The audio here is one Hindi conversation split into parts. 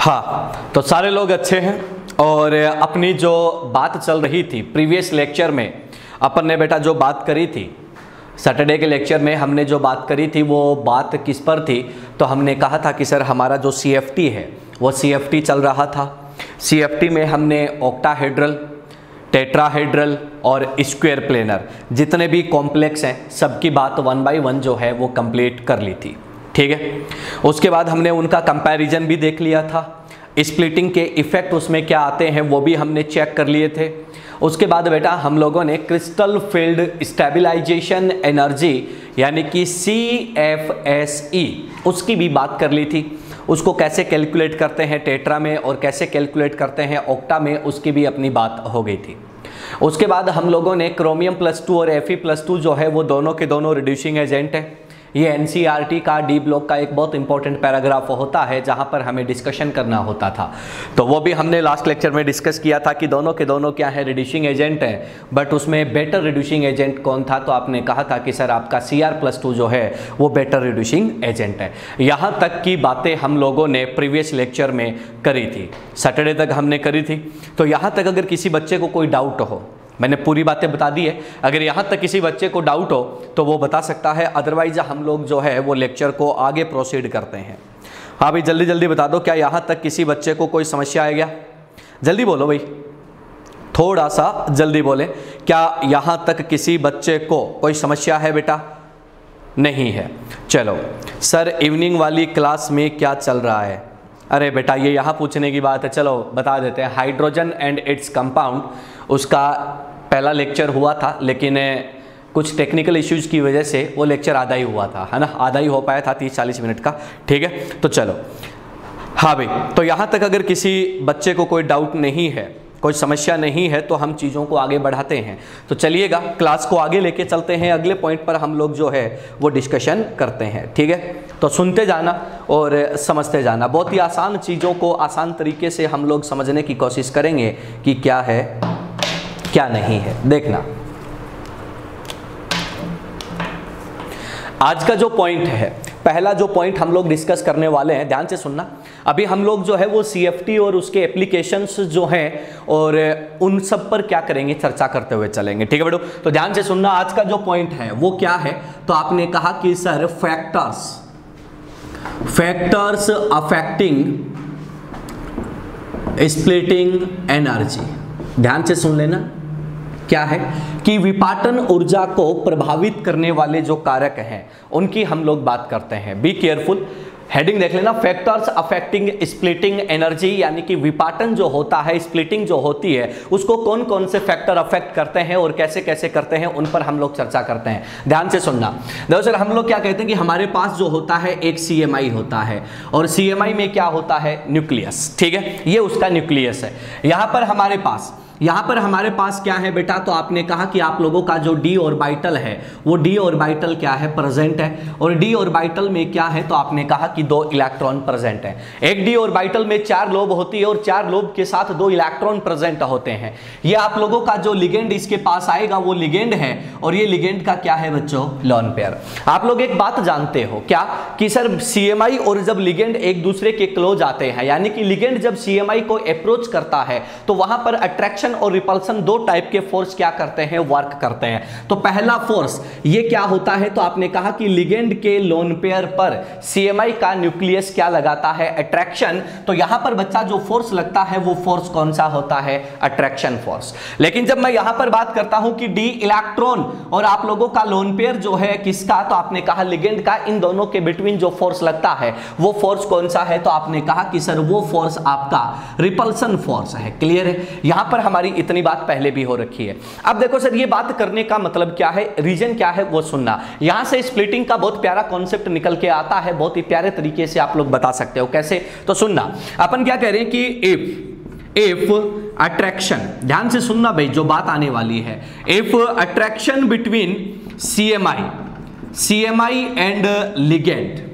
हाँ, तो सारे लोग अच्छे हैं। और अपनी जो बात चल रही थी प्रीवियस लेक्चर में, अपन ने बेटा जो बात करी थी सैटरडे के लेक्चर में, हमने जो बात करी थी वो बात किस पर थी? तो हमने कहा था कि सर हमारा जो CFT है वो CFT चल रहा था। CFT में हमने ऑक्टाहेड्रल, टेट्राहेड्रल और स्क्वायर प्लेनर जितने भी कॉम्प्लेक्स हैं सबकी बात 1 बाय 1 जो है वो कंप्लीट कर ली थी, ठीक है। उसके बाद हमने उनका कंपैरिजन भी देख लिया था, स्प्लिटिंग के इफेक्ट उसमें क्या आते हैं वो भी हमने चेक कर लिए थे। उसके बाद बेटा हम लोगों ने क्रिस्टल फील्ड स्टेबलाइजेशन एनर्जी यानी कि CFSE उसकी भी बात कर ली थी। उसको कैसे कैलकुलेट करते हैं टेट्रा में और कैसे कैलकुलेट करते हैं ऑक्टा में, उसकी भी अपनी बात हो गई थी। उसके बाद हम लोगों ने क्रोमियम+2 और Fe+2 जो है वो दोनों के दोनों रिड्यूसिंग एजेंट है। ये NCERT का डी ब्लॉक का एक बहुत इंपॉर्टेंट पैराग्राफ होता है जहां पर हमें डिस्कशन करना होता था, तो वो भी हमने लास्ट लेक्चर में डिस्कस किया था कि दोनों के दोनों क्या है, रिड्यूसिंग एजेंट हैं। बट उसमें बेटर रिड्यूसिंग एजेंट कौन था? तो आपने कहा था कि सर आपका Cr+2 जो है वो बेटर रिड्यूसिंग एजेंट है। यहाँ तक की बातें हम लोगों ने प्रीवियस लेक्चर में करी थी, सैटरडे तक हमने करी थी। तो यहाँ तक अगर किसी बच्चे को कोई डाउट हो, मैंने पूरी बातें बता दी है, अगर यहाँ तक किसी बच्चे को डाउट हो तो वो बता सकता है, अदरवाइज हम लोग जो है वो लेक्चर को आगे प्रोसीड करते हैं। हाँ भाई जल्दी जल्दी बता दो, क्या यहाँ तक किसी बच्चे को कोई समस्या है क्या? जल्दी बोलो भाई, थोड़ा सा जल्दी बोले। क्या यहाँ तक किसी बच्चे को कोई समस्या है बेटा? नहीं है। चलो सर इवनिंग वाली क्लास में क्या चल रहा है? अरे बेटा ये यहाँ पूछने की बात है, चलो बता देते हैं। हाइड्रोजन एंड इट्स कंपाउंड उसका पहला लेक्चर हुआ था, लेकिन कुछ टेक्निकल इश्यूज की वजह से वो लेक्चर आधा ही हुआ था, है ना, आधा ही हो पाया था 30-40 मिनट का, ठीक है। तो चलो हाँ भाई, तो यहाँ तक अगर किसी बच्चे को कोई डाउट नहीं है, कोई समस्या नहीं है, तो हम चीज़ों को आगे बढ़ाते हैं। तो चलिएगा क्लास को आगे लेके चलते हैं, अगले पॉइंट पर हम लोग जो है वो डिस्कशन करते हैं, ठीक है। तो सुनते जाना और समझते जाना, बहुत ही आसान चीज़ों को आसान तरीके से हम लोग समझने की कोशिश करेंगे कि क्या है क्या नहीं है। देखना आज का जो पॉइंट है, पहला जो पॉइंट हम लोग डिस्कस करने वाले हैं, ध्यान से सुनना। अभी हम लोग जो है वो CFT और उसके एप्लीकेशंस जो हैं और उन सब पर क्या करेंगे, चर्चा करते हुए चलेंगे, ठीक है बेटो। तो ध्यान से सुनना, आज का जो पॉइंट है वो क्या है? तो आपने कहा कि sir factors affecting splitting energy. ध्यान से सुन लेना, क्या है कि विपाटन ऊर्जा को प्रभावित करने वाले जो कारक हैं उनकी हम लोग बात करते हैं। बी केयरफुल, हेडिंग देख लेना, फैक्टर्स अफेक्टिंग स्प्लिटिंग एनर्जी, यानी कि विपाटन जो होता है, स्प्लिटिंग जो होती है, उसको कौन कौन से फैक्टर अफेक्ट करते हैं और कैसे कैसे करते हैं, उन पर हम लोग चर्चा करते हैं। ध्यान से सुनना। देखो सर हम लोग क्या कहते हैं कि हमारे पास जो होता है एक CMI होता है, और CMI में क्या होता है, न्यूक्लियस, ठीक है, ये उसका न्यूक्लियस है। यहाँ पर हमारे पास क्या है बेटा? तो आपने कहा कि आप लोगों का जो d ऑर्बिटल है वो d ऑर्बिटल क्या है, प्रेजेंट है। और d ऑर्बिटल में क्या है? तो आपने कहा कि 2 इलेक्ट्रॉन प्रेजेंट है। एक d ऑर्बिटल में 4 लोब होती है और 4 लोब के साथ 2 इलेक्ट्रॉन प्रेजेंट होते हैं। ये आप लोगों का जो लिगेंड इसके पास आएगा वो लिगेंड है, और ये लिगेंड का क्या है बच्चों, लोन पेयर। आप लोग एक बात जानते हो क्या कि सर CMI और जब लिगेंड एक दूसरे के क्लोज आते हैं, यानी कि लिगेंड जब CMI को अप्रोच करता है तो वहां पर अट्रैक्शन और रिपल्सन 2 टाइप के फोर्स क्या करते हैं, वर्क करते हैं। तो पहला फोर्स ये क्या होता है? तो आपने कहा कि लिगेंड के लोन पेयर पर CMI का न्यूक्लियस क्या लगाता है, अट्रैक्शन। तो यहां पर बच्चा जो फोर्स लगता है वो फोर्स कौन सा होता है, अट्रैक्शन फोर्स। लेकिन जब मैं यहां पर बात करता हूं कि d इलेक्ट्रॉन और आप लोगों का लोन पेयर जो है किसका, तो आपने कहा लिगेंड का, इन दोनों के बिटवीन जो फोर्स लगता है वो फोर्स कौन सा है? तो आपने कहा कि सर वो फोर्स आपका रिपल्सन फोर्स है। क्लियर है? यहां पर हमारी इतनी बात पहले भी हो रखी है। अब देखो सर ये बात करने का मतलब क्या है, रीजन क्या है वो सुनना। यहां से स्प्लिटिंग का बहुत प्यारा कॉन्सेप्ट निकल के आता है, बहुत ही प्यारे तरीके से आप लोग बता सकते हो। कैसे? तो सुनना, अपन क्या कह रहे हैं कि इफ अट्रैक्शन, ध्यान से सुनना भाई जो बात आने वाली है, if attraction between CMI and ligand,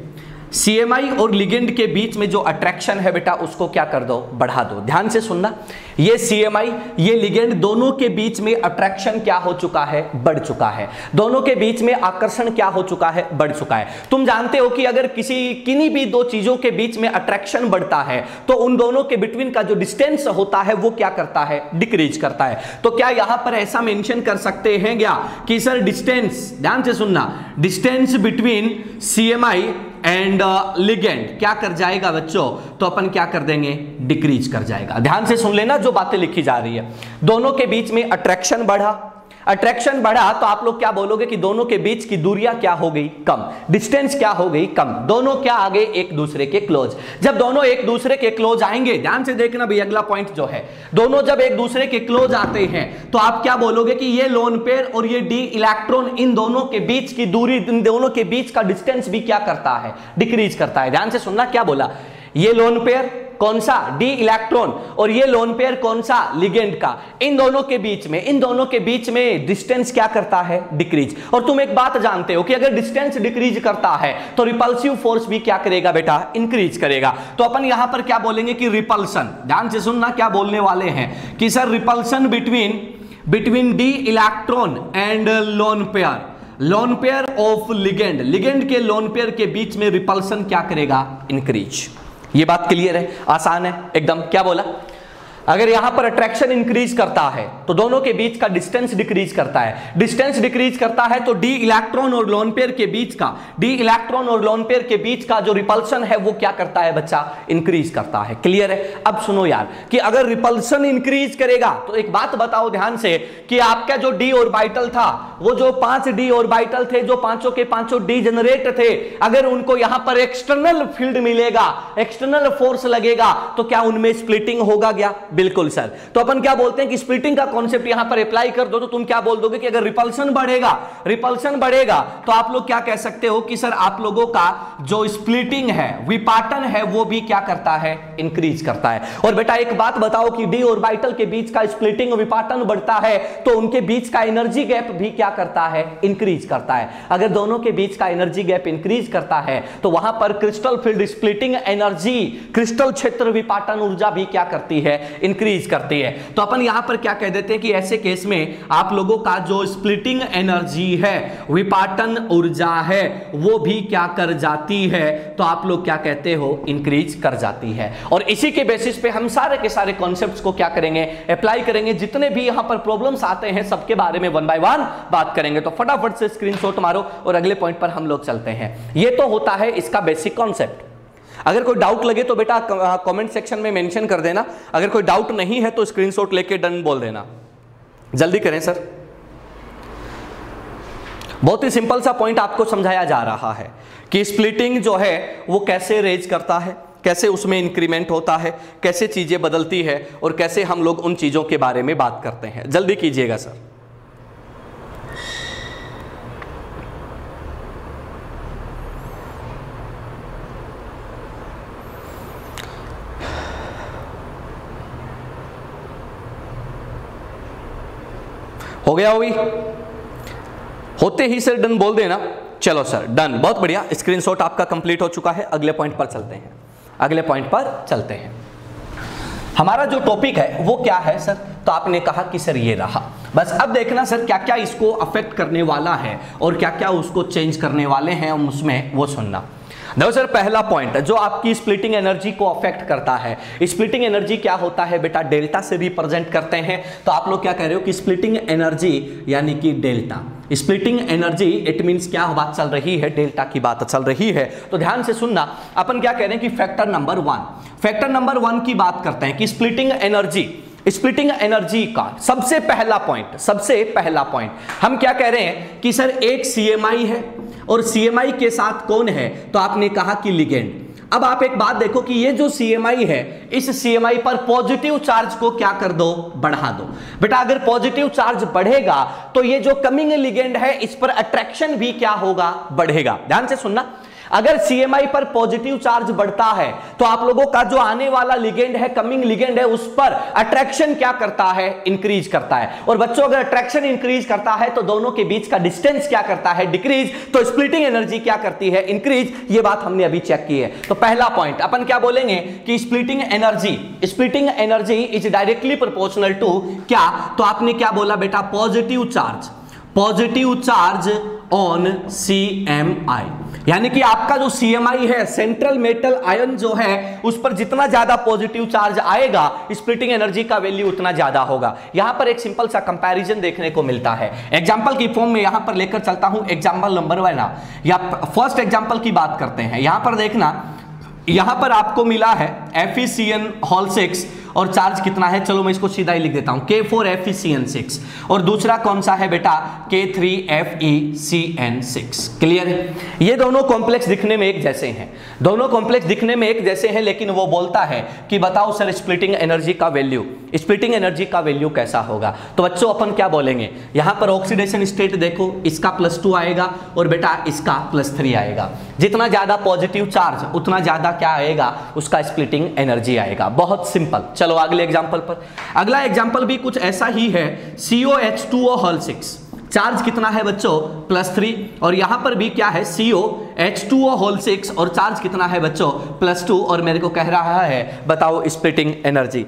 CMI और लिगेंड के बीच में जो अट्रैक्शन है बेटा उसको क्या कर दो, बढ़ा दो। ध्यान से सुनना, ये CMI ये लिगेंड दोनों के बीच में अट्रैक्शन क्या हो चुका है, बढ़ चुका है। दोनों के बीच में आकर्षण क्या हो चुका है, बढ़ चुका है। तुम जानते हो कि अगर किन्हीं भी दो चीजों के बीच में अट्रैक्शन बढ़ता है तो उन दोनों के बिटवीन का जो डिस्टेंस होता है वो क्या करता है, डिक्रीज करता है। तो क्या यहां पर ऐसा मेंशन कर सकते हैं क्या कि सर डिस्टेंस, ध्यान से सुनना, distance between CMI and ligand क्या कर जाएगा बच्चों, तो अपन क्या कर देंगे, डिक्रीज कर जाएगा। ध्यान से सुन लेना जो बातें लिखी जा रही है। दोनों के बीच में अट्रैक्शन बढ़ा, अट्रैक्शन बढ़ा तो आप लोग क्या बोलोगे कि दोनों के बीच की दूरियां क्या हो गई, कम, डिस्टेंस क्या हो गई, कम। दोनों क्या आ गए, एक दूसरे के क्लोज। जब दोनों एक दूसरे के क्लोज आएंगे, ध्यान से देखना भाई अगला पॉइंट जो है, दोनों जब एक दूसरे के क्लोज आते हैं तो आप क्या बोलोगे कि ये लोन पेयर और ये डी इलेक्ट्रॉन, इन दोनों के बीच की दूरी, इन दोनों के बीच का डिस्टेंस भी क्या करता है, डिक्रीज करता है। ध्यान से सुनना, क्या बोला, ये लोन पेयर कौन सा, डी इलेक्ट्रॉन, और ये लोन पेयर कौन सा, लिगेंड का, इन दोनों के बीच में डिस्टेंस क्या करता है, डिक्रीज। और तुम एक बात जानते हो कि अगर डिस्टेंस डिक्रीज करता है तो रिपल्सिव फोर्स भी क्या करेगा बेटा, इंक्रीज करेगा। तो अपन यहां पर क्या बोलेंगे कि रिपल्सन, ध्यान से सुनना क्या बोलने वाले हैं कि sir repulsion between d electron and lone pair of ligand, ligand के लोन पेयर के बीच में रिपल्सन क्या करेगा, इंक्रीज। ये बात क्लियर है, आसान है एकदम। क्या बोला, अगर यहां पर अट्रैक्शन इंक्रीज करता है तो दोनों के बीच का डिस्टेंस डिक्रीज करता है, डिस्टेंस डिक्रीज करता है तो डी इलेक्ट्रॉन और लोन पेयर के बीच का जो रिपल्सन है वो क्या करता है बच्चा, इंक्रीज करता है। क्लियर है। अब सुनो यार कि अगर रिपल्सन इंक्रीज करेगा तो एक बात बताओ ध्यान से कि आपका जो डी ऑर्बिटल था, वो जो 5 डी ऑर्बिटल थे, जो पांचों के पांचों डीजेनरेट थे, अगर उनको यहां पर एक्सटर्नल फील्ड मिलेगा, एक्सटर्नल फोर्स लगेगा तो क्या उनमें स्प्लिटिंग होगा क्या, बिल्कुल सर। तो अपन क्या बोलते हैं कि स्प्लिटिंग का कॉन्सेप्ट यहां पर अप्लाई कर दो तो तुम क्या बोल दोगे कि अगर रिपल्सन बढ़ेगा तो आप लोग क्या कह सकते हो कि सर आप लोगों का जो स्प्लिटिंग है, विपाटन है, वो भी क्या करता है, इंक्रीज करता है। और बेटा एक बात बताओ कि डी ऑर्बिटल के बीच का स्प्लिटिंग विपाटन बढ़ता है तो उनके बीच का एनर्जी गैप भी क्या करता है, इंक्रीज करता है। अगर दोनों के बीच का एनर्जी गैप इंक्रीज करता है तो वहां पर crystal field splitting energy, crystal क्षेत्र विपाटन ऊर्जा भी क्या करती है, इंक्रीज करती है। तो अपन यहां पर क्या कह देते हैं कि ऐसे केस में आप लोगों का जो स्प्लिटिंग एनर्जी है, विपाटन ऊर्जा है, वो भी क्या कर जाती है, तो आप लोग क्या कहते हो, इंक्रीज कर जाती है। और इसी के बेसिस पे हम सारे के सारे कॉन्सेप्ट्स को क्या करेंगे, अप्लाई करेंगे। जितने भी यहां पर प्रॉब्लम्स आते हैं सबके बारे में 1 बाय 1 बात करेंगे। तो फटाफट से स्क्रीनशॉट मारो और अगले पॉइंट पर हम लोग चलते हैं। ये तो होता है इसका बेसिक कॉन्सेप्ट। अगर कोई डाउट लगे तो बेटा कमेंट सेक्शन में मेंशन कर देना। अगर कोई डाउट नहीं है तो स्क्रीनशॉट लेके डन बोल देना। जल्दी करें सर। बहुत ही सिंपल सा पॉइंट आपको समझाया जा रहा है कि स्प्लिटिंग जो है वो कैसे रेज करता है, कैसे उसमें इंक्रीमेंट होता है, कैसे चीजें बदलती है और कैसे हम लोग उन चीजों के बारे में बात करते हैं। जल्दी कीजिएगा सर। हो गया हुई, होते ही सर डन बोल देना। चलो सर डन, बहुत बढ़िया, स्क्रीनशॉट आपका कंप्लीट हो चुका है। अगले पॉइंट पर चलते हैं। हमारा जो टॉपिक है वो क्या है सर, तो आपने कहा कि सर ये रहा। बस अब देखना सर क्या क्या इसको अफेक्ट करने वाला है और क्या क्या उसको चेंज करने वाले हैं हम उसमें, वो सुनना। देखो सर पहला पॉइंट जो आपकी स्प्लिटिंग एनर्जी को अफेक्ट करता है, स्प्लिटिंग एनर्जी क्या होता है बेटा, डेल्टा से रिप्रेजेंट करते हैं। तो आप लोग क्या कह रहे हो कि स्प्लिटिंग एनर्जी यानी कि delta, splitting energy it means क्या बात चल रही है, डेल्टा की बात चल रही है। तो ध्यान से सुनना, अपन क्या कह रहे हैं कि फैक्टर नंबर 1 की बात करते हैं कि स्प्लिटिंग एनर्जी का सबसे पहला पॉइंट हम क्या कह रहे हैं कि सर एक CMI है और CMI के साथ कौन है, तो आपने कहा कि लिगेंड। अब आप एक बात देखो कि ये जो CMI है, इस CMI पर पॉजिटिव चार्ज को क्या कर दो, बढ़ा दो। बेटा अगर पॉजिटिव चार्ज बढ़ेगा तो ये जो कमिंग लिगेंड है इस पर अट्रैक्शन भी क्या होगा, बढ़ेगा। ध्यान से सुनना, अगर CMI पर पॉजिटिव चार्ज बढ़ता है तो आप लोगों का जो आने वाला लिगेंड है, कमिंग लिगेंड है, उस पर अट्रैक्शन क्या करता है, इंक्रीज करता है। और बच्चों अगर अट्रैक्शन इंक्रीज करता है तो दोनों के बीच का डिस्टेंस क्या करता है, डिक्रीज। तो स्प्लिटिंग एनर्जी क्या करती है, इंक्रीज। ये बात हमने अभी चेक की है। तो पहला पॉइंट अपन क्या बोलेंगे कि splitting energy is directly proportional to क्या, तो आपने क्या बोला बेटा, पॉजिटिव चार्ज ऑन CMI, यानी कि आपका जो CMI है, सेंट्रल मेटल आयन जो है, उस पर जितना ज्यादा पॉजिटिव चार्ज आएगा स्प्लिटिंग एनर्जी का वैल्यू उतना ज्यादा होगा। यहां पर एक सिंपल सा कंपैरिजन देखने को मिलता है, एग्जांपल की फॉर्म में यहां पर लेकर चलता हूं। एग्जांपल नंबर 1 या फर्स्ट एग्जांपल की बात करते हैं। यहां पर देखना, यहां पर आपको मिला है FeCN6 और चार्ज कितना है, चलो मैं इसको सीधा ही लिख देता हूं, K4FeCN6, और दूसरा कौन सा है बेटा, K3FeCN6। क्लियर है? ये दोनों कॉम्प्लेक्स दिखने में एक जैसे हैं, लेकिन वो बोलता है कि बताओ सर स्प्लिटिंग एनर्जी का वैल्यू कैसा होगा। तो बच्चों अपन क्या बोलेंगे, यहां पर ऑक्सीडेशन स्टेट देखो, इसका +2 आएगा और बेटा इसका +3 आएगा। जितना ज्यादा पॉजिटिव चार्ज उतना ज्यादा क्या आएगा, उसका स्प्लिटिंग एनर्जी आएगा। बहुत सिंपल। चलो अगले एग्जांपल पर। अगला एग्जांपल भी कुछ ऐसा ही है, COH2O6, चार्ज कितना है बच्चों, +3, और यहां पर भी क्या है, COH2O6 और चार्ज कितना है बच्चों, +2, और मेरे को कह रहा है बताओ स्प्लिटिंग एनर्जी,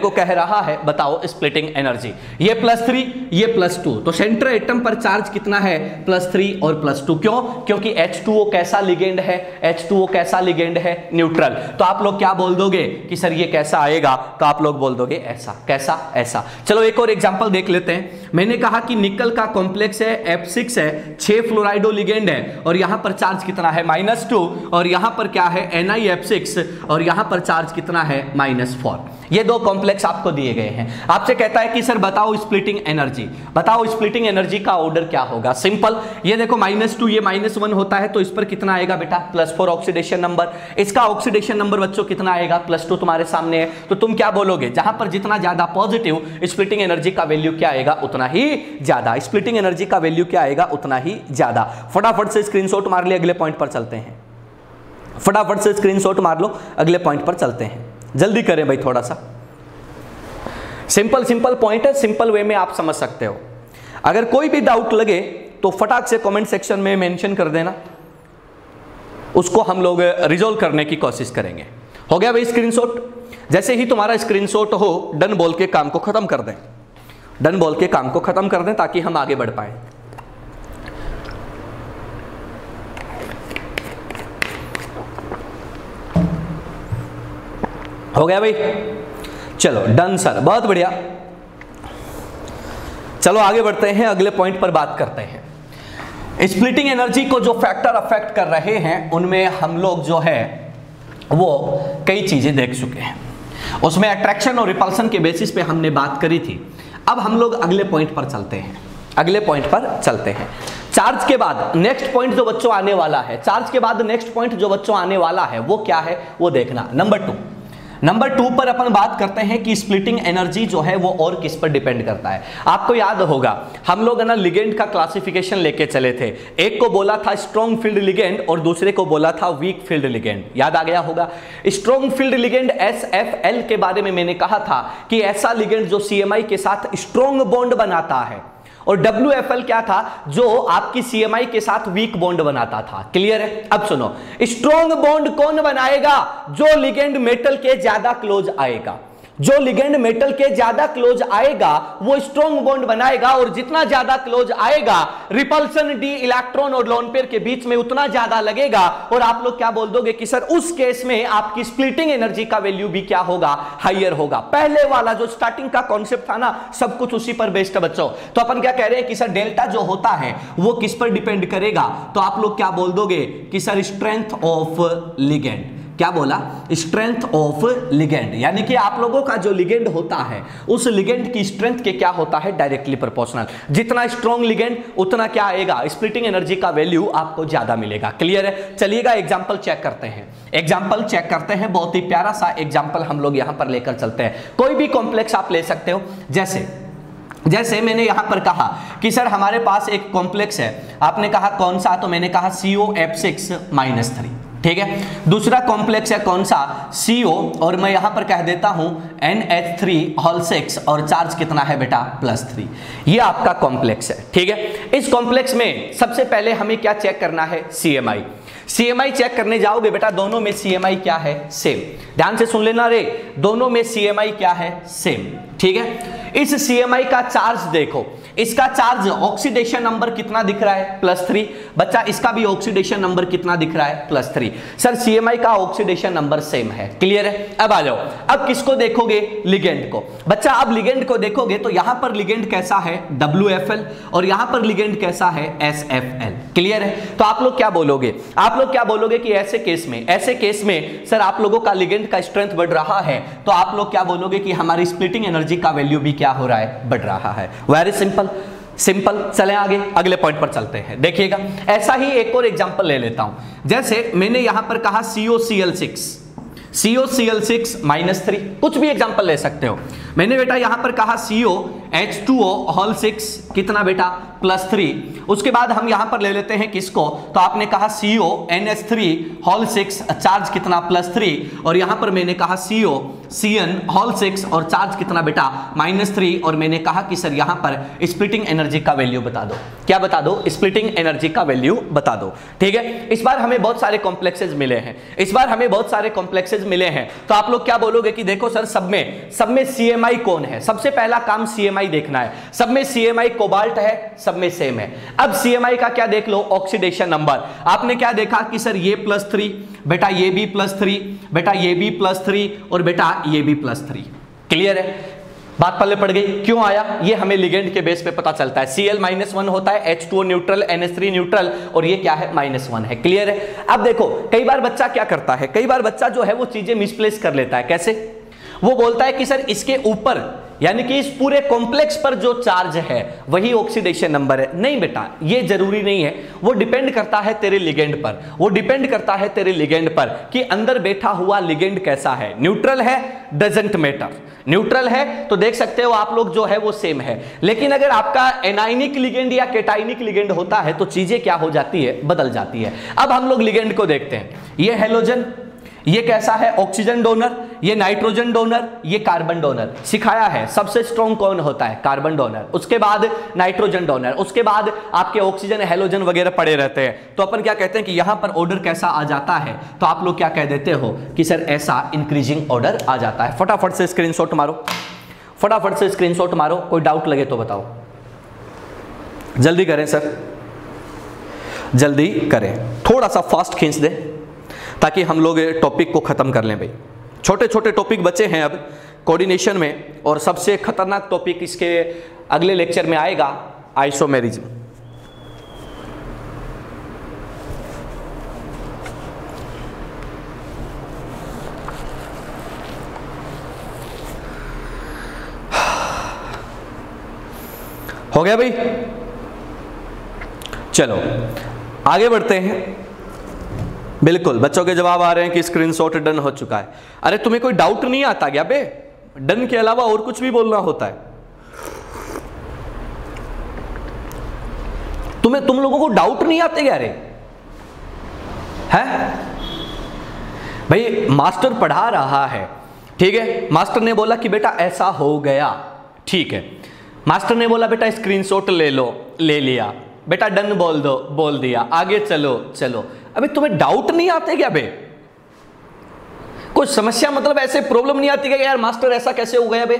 ये +3 ये +2, तो सेंटर एटम पर चार्ज कितना है, +3 और +2। क्यों? क्योंकि H2O कैसा लिगेंड है, न्यूट्रल। तो आप लोग क्या बोल दोगे कि सर ये कैसा आएगा, तो आप लोग बोल दोगे ऐसा। कैसा? ऐसा। चलो एक और एग्जांपल देख लेते हैं। मैंने कहा कि निकल का कॉम्प्लेक्स है, F6 है, 6 फ्लोराइडो लिगेंड है, और यहां पर चार्ज कितना है, -2, और यहां पर क्या है, NiF6, और यहां पर चार्ज कितना है, -4। ये दो कॉम्प्लेक्स आपको दिए गए हैं। आपसे कहता है कि सर बताओ स्प्लिटिंग एनर्जी का ऑर्डर क्या होगा। सिंपल, ये देखो -2 ये -1 होता है, तो इस पर कितना आएगा बेटा, +4 ऑक्सीडेशन नंबर। इसका ऑक्सीडेशन नंबर बच्चों कितना आएगा, +2 तुम्हारे सामने है। तो तुम क्या बोलोगे, जहां पर जितना ज्यादा पॉजिटिव, स्प्लिटिंग एनर्जी का वैल्यू क्या आएगा, उतना ही ज्यादा। स्प्लिटिंग एनर्जी का वैल्यू क्या आएगा, उतना ही ज्यादा। फटाफट से स्क्रीनशॉट मार ले, अगले पॉइंट पर चलते हैं। जल्दी करें भाई, थोड़ा सा सिंपल पॉइंट है, सिंपल वे में आप समझ सकते हो। अगर कोई भी डाउट लगे तो फटाक से कमेंट सेक्शन में मेंशन कर देना, उसको हम लोग रिजॉल्व करने की कोशिश करेंगे। हो गया भाई स्क्रीनशॉट? जैसे ही तुम्हारा स्क्रीनशॉट हो, डन बोल के काम को खत्म कर दें, ताकि हम आगे बढ़ पाए। हो गया भाई? चलो डन सर, बहुत बढ़िया। चलो आगे बढ़ते हैं, अगले पॉइंट पर बात करते हैं। स्प्लिटिंग एनर्जी को जो फैक्टर अफेक्ट कर रहे हैं, उनमें हम लोग जो है वो कई चीजें देख चुके हैं। उसमें अट्रैक्शन और रिपल्सन के बेसिस पे हमने बात करी थी। अब हम लोग अगले पॉइंट पर चलते हैं। चार्ज के बाद नेक्स्ट पॉइंट जो बच्चों आने वाला है, वो क्या है, वो देखना। नंबर 2 पर अपन बात करते हैं कि स्प्लिटिंग एनर्जी जो है वो और किस पर डिपेंड करता है। आपको याद होगा हम लोग ना लिगेंड का क्लासिफिकेशन लेके चले थे। एक को बोला था स्ट्रॉन्ग फील्ड लिगेंड और दूसरे को बोला था वीक फील्ड लिगेंड। याद आ गया होगा। स्ट्रॉन्ग फील्ड लिगेंड SFL के बारे में मैंने कहा था कि ऐसा लिगेंड जो CMI के साथ स्ट्रॉन्ग बॉन्ड बनाता है, और WFL क्या था, जो आपकी CMI के साथ वीक बॉन्ड बनाता था। क्लियर है? अब सुनो, स्ट्रॉन्ग बॉन्ड कौन बनाएगा, जो लिगेंड मेटल के ज्यादा क्लोज आएगा। वो स्ट्रॉन्ग बॉन्ड बनाएगा, और जितना ज्यादा क्लोज आएगा रिपल्सन डी इलेक्ट्रॉन और लोन पेयर के बीच में उतना ज्यादा लगेगा। और आप लोग क्या बोल दोगे कि सर उस केस में आपकी स्प्लिटिंग एनर्जी का वैल्यू भी क्या होगा, हायर होगा। पहले वाला जो स्टार्टिंग का कॉन्सेप्ट था ना, सब कुछ उसी पर बेस्ड है बच्चों। तो अपन क्या कह रहे हैं कि सर डेल्टा जो होता है वो किस पर डिपेंड करेगा, तो आप लोग क्या बोल दोगे कि सर स्ट्रेंथ ऑफ लिगेंड। क्या बोला? स्ट्रेंथ ऑफ लिगेंड, यानी कि आप लोगों का जो लिगेंड होता है उस लिगेंड की स्ट्रेंथ के क्या होता है, डायरेक्टली प्रोपोर्शनल। जितना स्ट्रॉन्ग लिगेंड उतना क्या आएगा, स्प्लिटिंग एनर्जी का वैल्यू आपको ज्यादा मिलेगा। क्लियर है? चलिएगा एग्जांपल चेक करते हैं। बहुत ही प्यारा सा एग्जांपल हम लोग यहां पर लेकर चलते हैं। कोई भी कॉम्प्लेक्स आप ले सकते हो, जैसे जैसे मैंने यहां पर कहा कि सर हमारे पास एक कॉम्प्लेक्स है, आपने कहा कौन सा, तो मैंने कहा COF6-3, ठीक है। दूसरा कॉम्प्लेक्स है कौन सा, CO, और मैं यहां पर कह देता हूं NH3 और चार्ज कितना है बेटा +3। ये आपका कॉम्प्लेक्स है, ठीक है। इस कॉम्प्लेक्स में सबसे पहले हमें क्या चेक करना है, CMI चेक करने जाओगे बेटा, दोनों में CMI क्या है, सेम। ध्यान से सुन लेना रे, दोनों में CMI क्या है, सेम, ठीक है। इस CMI का चार्ज देखो, इसका चार्ज ऑक्सीडेशन नंबर कितना दिख रहा है, +3। बच्चा इसका भी ऑक्सीडेशन नंबर कितना दिख रहा है, +3। सर CMI का ऑक्सीडेशन नंबर सेम है, क्लियर है। अब आ जाओ, अब किसको देखोगे, लिगेंड को। बच्चा अब लिगेंड को देखोगे तो यहां पर लिगेंड कैसा है, WFL, और यहां पर लिगेंड कैसा है, SFL, क्लियर है। तो आप लोग क्या बोलोगे, आप लोग क्या बोलोगे कि ऐसे केस में सर आप लोगों का लिगेंड का स्ट्रेंथ बढ़ रहा है, तो आप लोग क्या बोलोगे कि हमारी स्प्लिटिंग एनर्जी का वैल्यू भी क्या हो रहा है, बढ़ रहा है। Very simple. चलें आगे, अगले पॉइंट पर चलते हैं। देखिएगा, ऐसा ही एक और एग्जांपल ले लेता हूं। जैसे मैंने यहां पर कहा COCl6-3, कुछ भी एग्जांपल ले सकते हो। मैंने बेटा यहां पर कहा COH2O6 कितना बेटा, +3। उसके बाद हम यहां पर ले लेते हैं किसको, तो आपने कहा CONH3 चार्ज कितना, +3, और यहां पर मैंने कहा COCN6 और चार्ज कितना बेटा, -3, और मैंने कहा कि सर यहां पर स्प्लिटिंग एनर्जी का वैल्यू बता दो। क्या बता दो, स्प्लिटिंग एनर्जी का वैल्यू बता दो, ठीक है। इस बार हमें बहुत सारे कॉम्प्लेक्सेस मिले हैं, तो आप लोग क्या बोलोगे कि देखो सर सब में CMI कौन है, सबसे पहला काम CMI देखना है। सब में CMI कोबाल्ट है, सब में सेम है। अब CMI का क्या देख लो, ऑक्सीडेशन नंबर। आपने क्या देखा कि सर ये +3, बेटा ये भी +3, बेटा ये भी +3, और बेटा ये भी +3, क्लियर है। बात पल्ले पड़ गई, क्यों आया, ये हमें लिगेंड के बेस पे पता चलता है। Cl-1 होता है, H2O न्यूट्रल, NH3 न्यूट्रल, और ये क्या है, -1 है, क्लियर है। अब देखो, कई बार बच्चा क्या करता है, कई बार बच्चा जो है वो चीजें मिसप्लेस कर लेता है। कैसे, वो बोलता है कि सर इसके ऊपर, यानी कि इस पूरे कॉम्प्लेक्स पर जो चार्ज है वही ऑक्सीडेशन नंबर है। नहीं बेटा, ये जरूरी नहीं है, वो डिपेंड करता है तेरे लिगेंड पर, कि अंदर बैठा हुआ लिगेंड कैसा है। न्यूट्रल है, डजंट मैटर, न्यूट्रल है तो देख सकते हो आप लोग जो है वो सेम है। लेकिन अगर आपका एनाइनिक लिगेंड या कैटाइनिक लिगेंड होता है तो चीजें क्या हो जाती है, बदल जाती है। अब हम लोग लिगेंड को देखते हैं। ये हेलोजन, ये कैसा है, ऑक्सीजन डोनर, ये नाइट्रोजन डोनर, ये कार्बन डोनर। सिखाया है सबसे स्ट्रॉन्ग कौन होता है, कार्बन डोनर, उसके बाद नाइट्रोजन डोनर, उसके बाद आपके ऑक्सीजन हेलोजन वगैरह पड़े रहते हैं। तो अपन क्या कहते हैं कि यहां पर ऑर्डर कैसा आ जाता है, तो आप लोग क्या कह देते हो कि सर ऐसा इंक्रीजिंग ऑर्डर आ जाता है। फटाफट से स्क्रीनशॉट मारो, कोई डाउट लगे तो बताओ, जल्दी करें सर, जल्दी करें, थोड़ा सा फास्ट खींच दे ताकि हम लोग टॉपिक को खत्म कर लें। भाई छोटे छोटे टॉपिक बचे हैं अब कोऑर्डिनेशन में, और सबसे खतरनाक टॉपिक इसके अगले लेक्चर में आएगा, आइसोमेरिज्म। हो गया भाई, चलो आगे बढ़ते हैं। बिल्कुल, बच्चों के जवाब आ रहे हैं कि स्क्रीनशॉट डन हो चुका है। अरे तुम्हें कोई डाउट नहीं आता क्या बे, डन के अलावा और कुछ भी बोलना होता है। तुम लोगों को डाउट नहीं आते क्या रे, हैं? भाई मास्टर पढ़ा रहा है, ठीक है, मास्टर ने बोला कि बेटा ऐसा हो गया, ठीक है, मास्टर ने बोला बेटा स्क्रीनशॉट ले लो, ले लिया, बेटा डन बोल दो, बोल दिया, आगे चलो। अबे तुम्हें डाउट नहीं आते क्या बे, कोई समस्या मतलब ऐसे प्रॉब्लम नहीं आती क्या यार मास्टर ऐसा कैसे हो गया बे,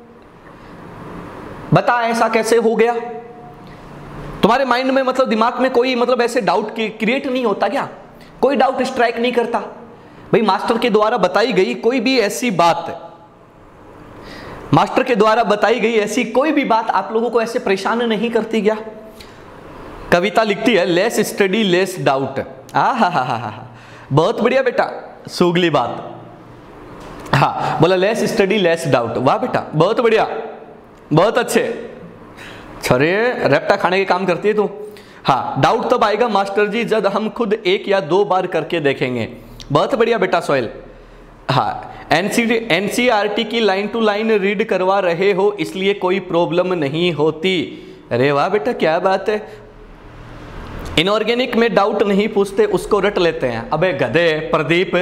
बता ऐसा कैसे हो गया। तुम्हारे माइंड में मतलब दिमाग में कोई मतलब ऐसे डाउट क्रिएट नहीं होता क्या, कोई डाउट स्ट्राइक नहीं करता। भाई मास्टर के द्वारा बताई गई कोई भी ऐसी बात, मास्टर के द्वारा बताई गई ऐसी कोई भी बात आप लोगों को ऐसे परेशान नहीं करती क्या। कविता लिखती है लेस स्टडी लेस डाउट, बहुत बढ़िया बेटा, सुगली बात। हाँ बोला लेस स्टडी लेस डाउट, वाह बेटा बहुत बढ़िया, बहुत अच्छे, छरे रेप्टा खाने के काम करती है तू। हाँ डाउट तब आएगा मास्टर जी जब हम खुद 1 या 2 बार करके देखेंगे। बहुत बढ़िया बेटा सोहेल, हाँ, एनसीईआरटी की लाइन टू लाइन रीड करवा रहे हो इसलिए कोई प्रॉब्लम नहीं होती। अरे वाह बेटा, क्या बात है। इनऑर्गेनिक में डाउट नहीं पूछते, उसको रट लेते हैं। अबे गधे प्रदीप,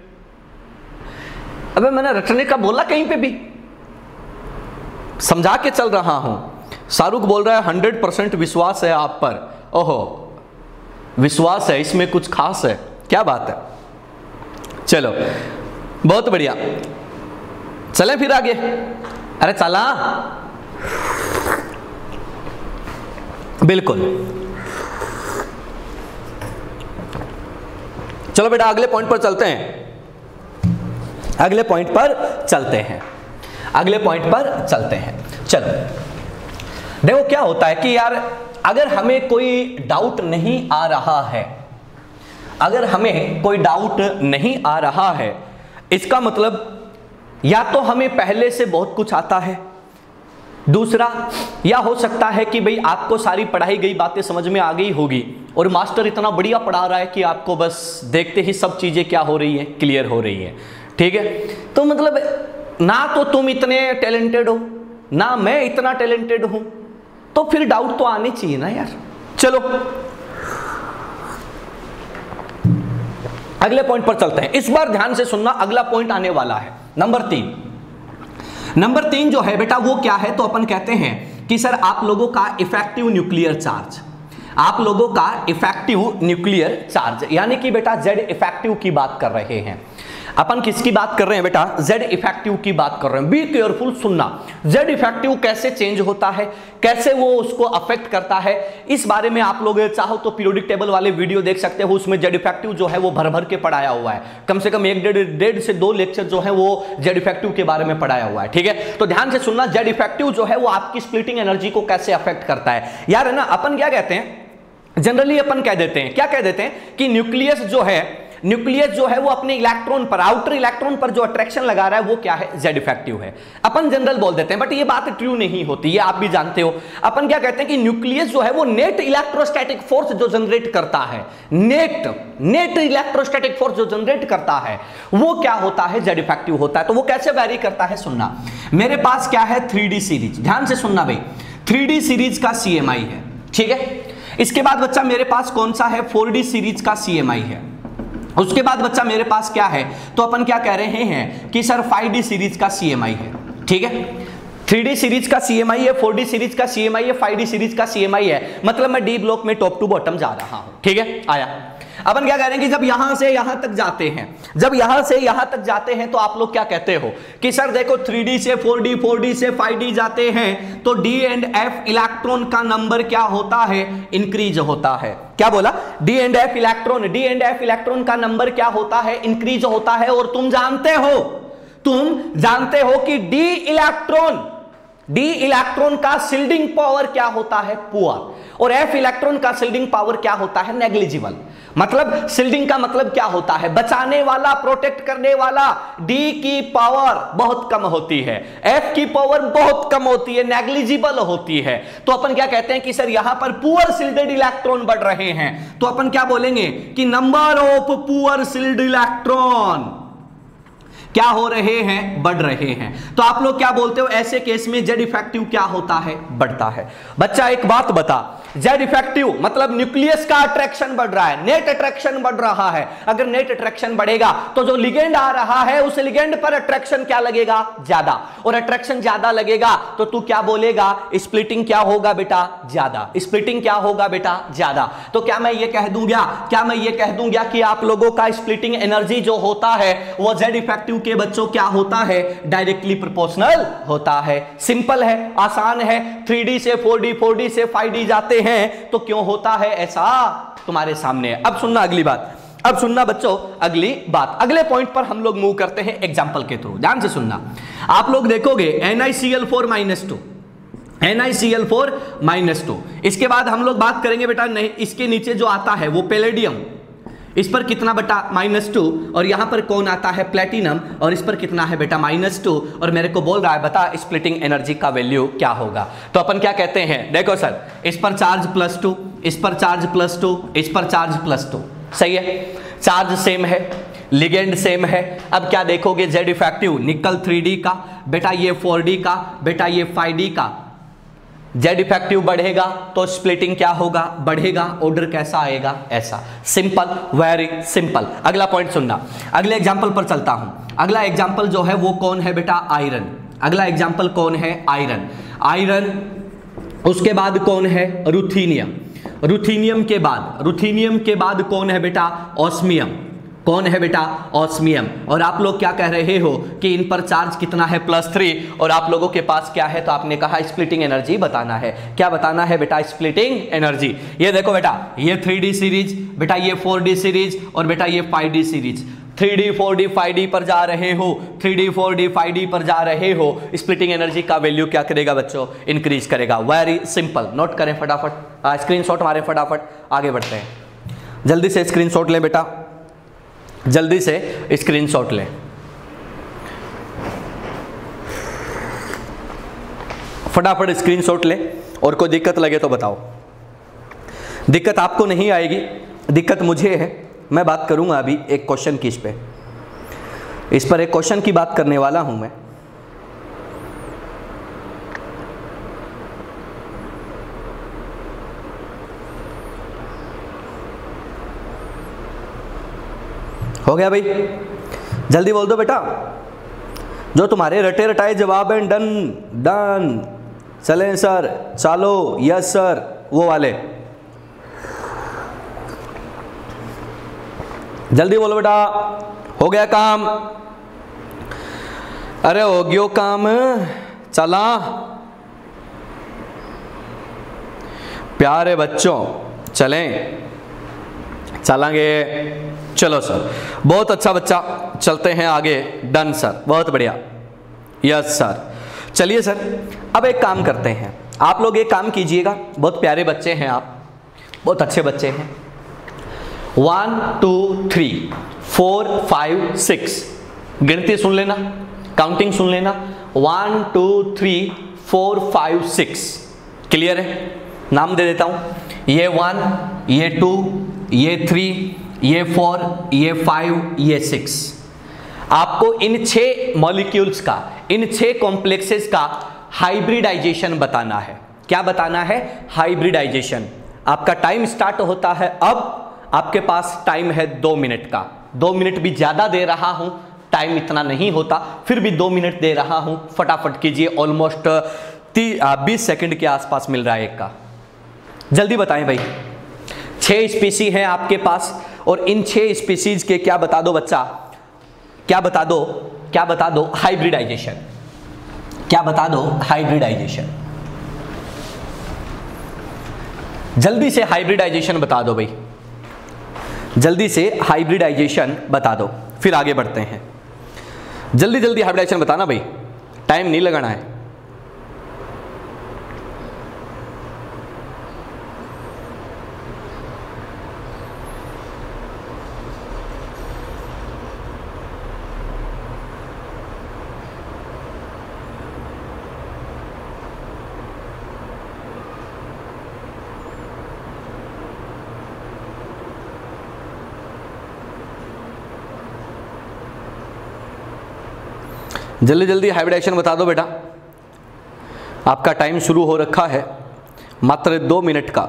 अबे मैंने रटने का बोला कहीं पे भी? समझा के चल रहा हूं। शाहरुख बोल रहा है 100% विश्वास है आप पर। ओहो, विश्वास है, इसमें कुछ खास है, क्या बात है। चलो बहुत बढ़िया, चलें फिर आगे। अरे चला, बिल्कुल। चलो बेटा अगले पॉइंट पर चलते हैं, अगले पॉइंट पर चलते हैं, अगले पॉइंट पर चलते हैं। चलो देखो क्या होता है कि यार अगर हमें कोई डाउट नहीं आ रहा है, अगर हमें कोई डाउट नहीं आ रहा है, इसका मतलब या तो हमें पहले से बहुत कुछ आता है, दूसरा या हो सकता है कि भाई आपको सारी पढ़ाई गई बातें समझ में आ गई होगी और मास्टर इतना बढ़िया पढ़ा रहा है कि आपको बस देखते ही सब चीजें क्या हो रही हैं, क्लियर हो रही हैं। ठीक है, तो मतलब ना तो तुम इतने टैलेंटेड हो ना मैं इतना टैलेंटेड हूं, तो फिर डाउट तो आने चाहिए ना यार। चलो अगले पॉइंट पर चलते हैं। इस बार ध्यान से सुनना, अगला पॉइंट आने वाला है नंबर 3। नंबर 3 जो है बेटा वो क्या है, तो अपन कहते हैं कि सर आप लोगों का इफेक्टिव न्यूक्लियर चार्ज, आप लोगों का इफेक्टिव न्यूक्लियर चार्ज, यानी कि बेटा जेड इफेक्टिव की बात कर रहे हैं अपन। किसकी बात कर रहे हैं बेटा? जेड इफेक्टिव की बात कर रहे हैं। बी केयरफुल, सुनना। जेड इफेक्टिव कैसे चेंज होता है, कैसे वो उसको अफेक्ट करता है, इस बारे में आप लोग चाहो तो पीरियोडिक टेबल वाले वीडियो देख सकते हो, उसमें जेड इफेक्टिव जो है वो भर भर के पढ़ाया हुआ है। कम से कम 1 से 2 लेक्चर जो है वो जेड इफेक्टिव के बारे में पढ़ाया हुआ है। ठीक है, तो ध्यान से सुनना, जेड इफेक्टिव जो है वो आपकी स्प्लिटिंग एनर्जी को कैसे अफेक्ट करता है। यार है ना, अपन क्या कहते हैं जनरली, अपन कह देते हैं, क्या कह देते हैं कि न्यूक्लियस जो है वो अपने इलेक्ट्रॉन पर, आउटर इलेक्ट्रॉन पर जो अट्रैक्शन लगा रहा है वो क्या है, जेड इफेक्टिव है। अपन जनरल बोल देते हैं, बट ये बात ट्रू नहीं होती, ये आप भी जानते हो। अपन क्या कहते हैं कि न्यूक्लियस जो है वो नेट इलेक्ट्रोस्टैटिक फोर्स जो जनरेट करता है, नेट इलेक्ट्रोस्टैटिक फोर्स जो जनरेट करता है वो क्या होता है, जेड इफेक्टिव होता है। तो वो कैसे वैरी करता है, सुनना। मेरे पास क्या है, 3D सीरीज, ध्यान से सुनना भाई, 3D सीरीज का CMI है। ठीक है, इसके बाद बच्चा मेरे पास कौन सा है, 4D सीरीज का CMI है। उसके बाद बच्चा मेरे पास क्या है, तो अपन क्या कह रहे हैं कि सर 5D सीरीज का CMI है। ठीक है, 3D सीरीज का CMI है, 4D सीरीज का CMI है, 5D सीरीज का CMI है, मतलब मैं डी ब्लॉक में टॉप टू बॉटम जा रहा हूं। ठीक है, आया। अपन क्या कह रहे हैं कि जब यहां से यहां तक जाते हैं, जब यहां से यहां तक जाते हैं तो आप लोग क्या कहते हो कि सर देखो 3D से 4D, 4D से 5D जाते हैं तो D एंड F इलेक्ट्रॉन का नंबर क्या होता है, इंक्रीज होता है। क्या बोला, D एंड F इलेक्ट्रॉन का नंबर क्या होता है, इंक्रीज होता है। और तुम जानते हो कि D इलेक्ट्रॉन का शिल्डिंग पावर क्या होता है, पुअर, और F इलेक्ट्रॉन का शिल्डिंग पावर क्या होता है, नेग्लिजिबल। मतलब शिल्डिंग का मतलब क्या होता है, बचाने वाला, प्रोटेक्ट करने वाला। D की पावर बहुत कम होती है, F की पावर बहुत कम होती है, नेग्लिजिबल होती है। तो अपन क्या कहते हैं कि सर यहां पर पुअर शिल्डेड इलेक्ट्रॉन बढ़ रहे हैं, तो अपन क्या बोलेंगे कि number of poor shield electron क्या हो रहे हैं, बढ़ रहे हैं। तो आप लोग क्या बोलते हो, ऐसे केस में जेड इफेक्टिव क्या होता है, बढ़ता है। बच्चा एक बात बता, जेड इफेक्टिव मतलब न्यूक्लियस का अट्रैक्शन बढ़ रहा है, नेट अट्रैक्शन बढ़ रहा है। अगर नेट अट्रैक्शन बढ़ेगा तो जो लिगेंड आ रहा है उस लिगेंड पर अट्रैक्शन क्या लगेगा, ज्यादा, और अट्रैक्शन ज्यादा लगेगा तो तू क्या बोलेगा, स्प्लिटिंग क्या होगा बेटा, ज्यादा। स्प्लिटिंग क्या होगा बेटा, ज्यादा। तो क्या मैं ये कह दूंगा कि आप लोगों का स्प्लिटिंग एनर्जी जो होता है वो जेड इफेक्टिव के बच्चों क्या होता है, डायरेक्टली प्रोपोर्शनल होता है। सिंपल है, आसान है। 3D से 4D, 4D से 5D जाते हैं तो क्यों होता है ऐसा, तुम्हारे सामने है। अब सुनना अगली बात, अब सुनना बच्चों अगली बात, अगले पॉइंट पर हम लोग मूव करते हैं एग्जांपल के थ्रू। ध्यान से सुनना, आप लोग देखोगे NiCl4-2, NiCl4-2। इसके बाद हम लोग बात करेंगे बेटा, नहीं इसके नीचे जो आता है वो पैलेडियम, इस पर कितना बेटा, -2, और यहां पर कौन आता है, प्लेटिनम, और इस पर कितना है बेटा, -2, और मेरे को बोल रहा है बता स्प्लिटिंग एनर्जी का वैल्यू क्या होगा। तो अपन क्या कहते हैं, देखो सर इस पर चार्ज +2, इस पर चार्ज +2, इस पर चार्ज +2, सही है, चार्ज सेम है, लिगेंड सेम है। अब क्या देखोगे, Z इफेक्टिव निकल 3D का, बेटा ये 4D का, बेटा ये 5D का। Z इफेक्टिव बढ़ेगा तो स्प्लिटिंग क्या होगा, बढ़ेगा। ऑर्डर कैसा आएगा, ऐसा। Simple, very simple. अगला पॉइंट सुनना, अगले एग्जांपल पर चलता हूं। अगला एग्जांपल जो है वो कौन है बेटा, आयरन। अगला एग्जांपल कौन है, आयरन। आयरन, उसके बाद कौन है, रुथीनियम। रुथीनियम के बाद कौन है बेटा, ऑस्मियम। कौन है बेटा, ऑस्मियम। और आप लोग क्या कह रहे हो कि इन पर चार्ज कितना है, +3, और आप लोगों के पास क्या है, तो आपने कहा स्प्लिटिंग एनर्जी बताना है। क्या बताना है बेटा, स्प्लिटिंग एनर्जी। ये देखो बेटा, ये 3D सीरीज, बेटा ये 4D सीरीज, और बेटा ये 5D series. 3D 4D 5D पर जा रहे हो, 3D 4D 5D पर जा रहे हो, स्प्लिटिंग एनर्जी का वैल्यू क्या करेगा बच्चों, इंक्रीज करेगा। वेरी सिंपल, नोट करें फटाफट, स्क्रीनशॉट मारें फटाफट, आगे बढ़ते हैं। जल्दी से स्क्रीनशॉट लें बेटा, जल्दी से स्क्रीनशॉट लें। फटाफट स्क्रीनशॉट लें, और कोई दिक्कत लगे तो बताओ। दिक्कत आपको नहीं आएगी, दिक्कत मुझे है। मैं बात करूंगा अभी एक क्वेश्चन की, इस पर एक क्वेश्चन की बात करने वाला हूं मैं। हो गया भाई, जल्दी बोल दो बेटा। जो तुम्हारे रटे रटाए जवाब हैं, डन डन, चलें सर, चलो, यस सर, वो वाले जल्दी बोलो बेटा। हो गया काम, अरे हो गयो काम, चला। प्यारे बच्चों, चलें, चलेंगे। चलो सर, बहुत अच्छा बच्चा, चलते हैं आगे। डन सर, बहुत बढ़िया, यस सर। चलिए सर, अब एक काम करते हैं, आप लोग एक काम कीजिएगा, बहुत प्यारे बच्चे हैं आप, बहुत अच्छे बच्चे हैं। 1 2 3 4 5 6 गिनती सुन लेना, काउंटिंग सुन लेना। 1 2 3 4 5 6 क्लियर है। नाम दे देता हूं, ये 1, ये 2, ये 3, ये 4, ये 5, ये 6। आपको इन 6 मॉलिक्यूल्स का, इन 6 कॉम्प्लेक्सेस का हाइब्रिडाइजेशन बताना है। क्या बताना है, हाइब्रिडाइजेशन। आपका टाइम स्टार्ट होता है अब, आपके पास टाइम है 2 मिनट का। 2 मिनट भी ज्यादा दे रहा हूं, टाइम इतना नहीं होता, फिर भी 2 मिनट दे रहा हूं। फटाफट कीजिए, ऑलमोस्ट 20 सेकंड के आसपास मिल रहा है एक का। जल्दी बताएं भाई। 6 स्पीसी हैं आपके पास, और इन 6 स्पीसीज के क्या बता दो बच्चा, क्या बता दो, क्या बता दो, हाइब्रिडाइजेशन। क्या बता दो, हाइब्रिडाइजेशन। जल्दी से हाइब्रिडाइजेशन बता दो भाई, जल्दी से हाइब्रिडाइजेशन बता दो, फिर आगे बढ़ते हैं। जल्दी जल्दी हाइब्रिडाइजेशन बताना भाई, टाइम नहीं लगाना है। जल्दी जल्दी हाइब्रिडाइजेशन बता दो बेटा, आपका टाइम शुरू हो रखा है, मात्र 2 मिनट का।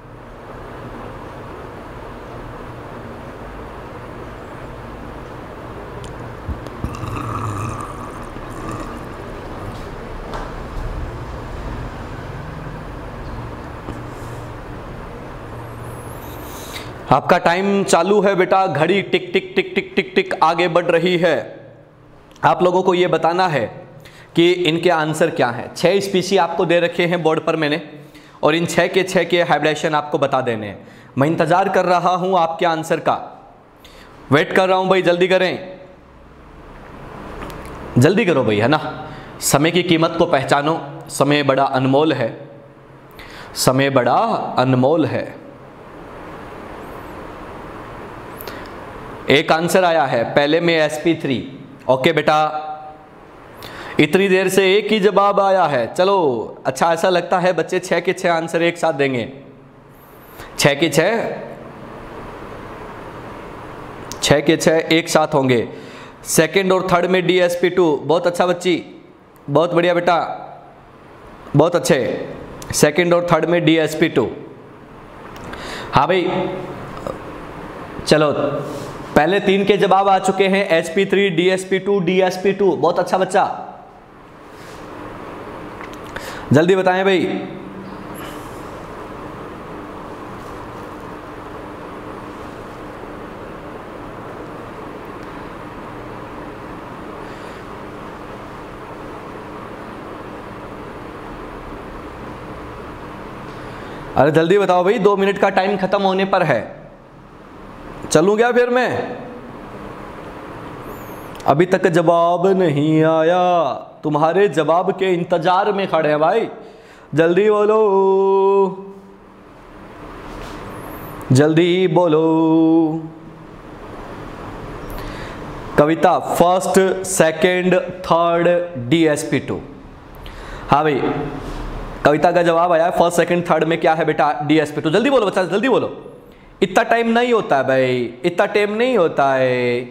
आपका टाइम चालू है बेटा, घड़ी टिक टिक टिक टिक टिक टिक आगे बढ़ रही है। आप लोगों को यह बताना है कि इनके आंसर क्या हैं। 6 स्पीसी आपको दे रखे हैं बोर्ड पर मैंने, और इन 6 के 6 के हाइब्रिडाइजेशन आपको बता देने हैं। मैं इंतजार कर रहा हूं आपके आंसर का, वेट कर रहा हूं भाई, जल्दी करें, जल्दी करो भाई, है ना। समय की कीमत को पहचानो, समय बड़ा अनमोल है, समय बड़ा अनमोल है। एक आंसर आया है पहले में sp3। ओके बेटा, इतनी देर से एक ही जवाब आया है। चलो अच्छा, ऐसा लगता है बच्चे 6 के 6 आंसर एक साथ देंगे। 6 के 6 6 के 6 एक साथ होंगे। सेकंड और थर्ड में DsP2, बहुत अच्छा बच्ची, बहुत बढ़िया बेटा, बहुत अच्छे। सेकंड और थर्ड में DsP2। हाँ भाई चलो, पहले 3 के जवाब आ चुके हैं, sp3, DsP2, DsP2, बहुत अच्छा बच्चा, जल्दी बताएं भाई। अरे जल्दी बताओ भाई, 2 मिनट का टाइम खत्म होने पर है। चलूं क्या फिर मैं? अभी तक जवाब नहीं आया, तुम्हारे जवाब के इंतजार में खड़े हैं भाई, जल्दी बोलो, जल्दी बोलो। Kavita first, second, third DsP2। हाँ भाई, कविता का जवाब आया है फर्स्ट सेकंड थर्ड में क्या है बेटा? DsP2। जल्दी बोलो बच्चा, जल्दी बोलो, इतना टाइम नहीं होता है भाई, इतना टाइम नहीं होता है।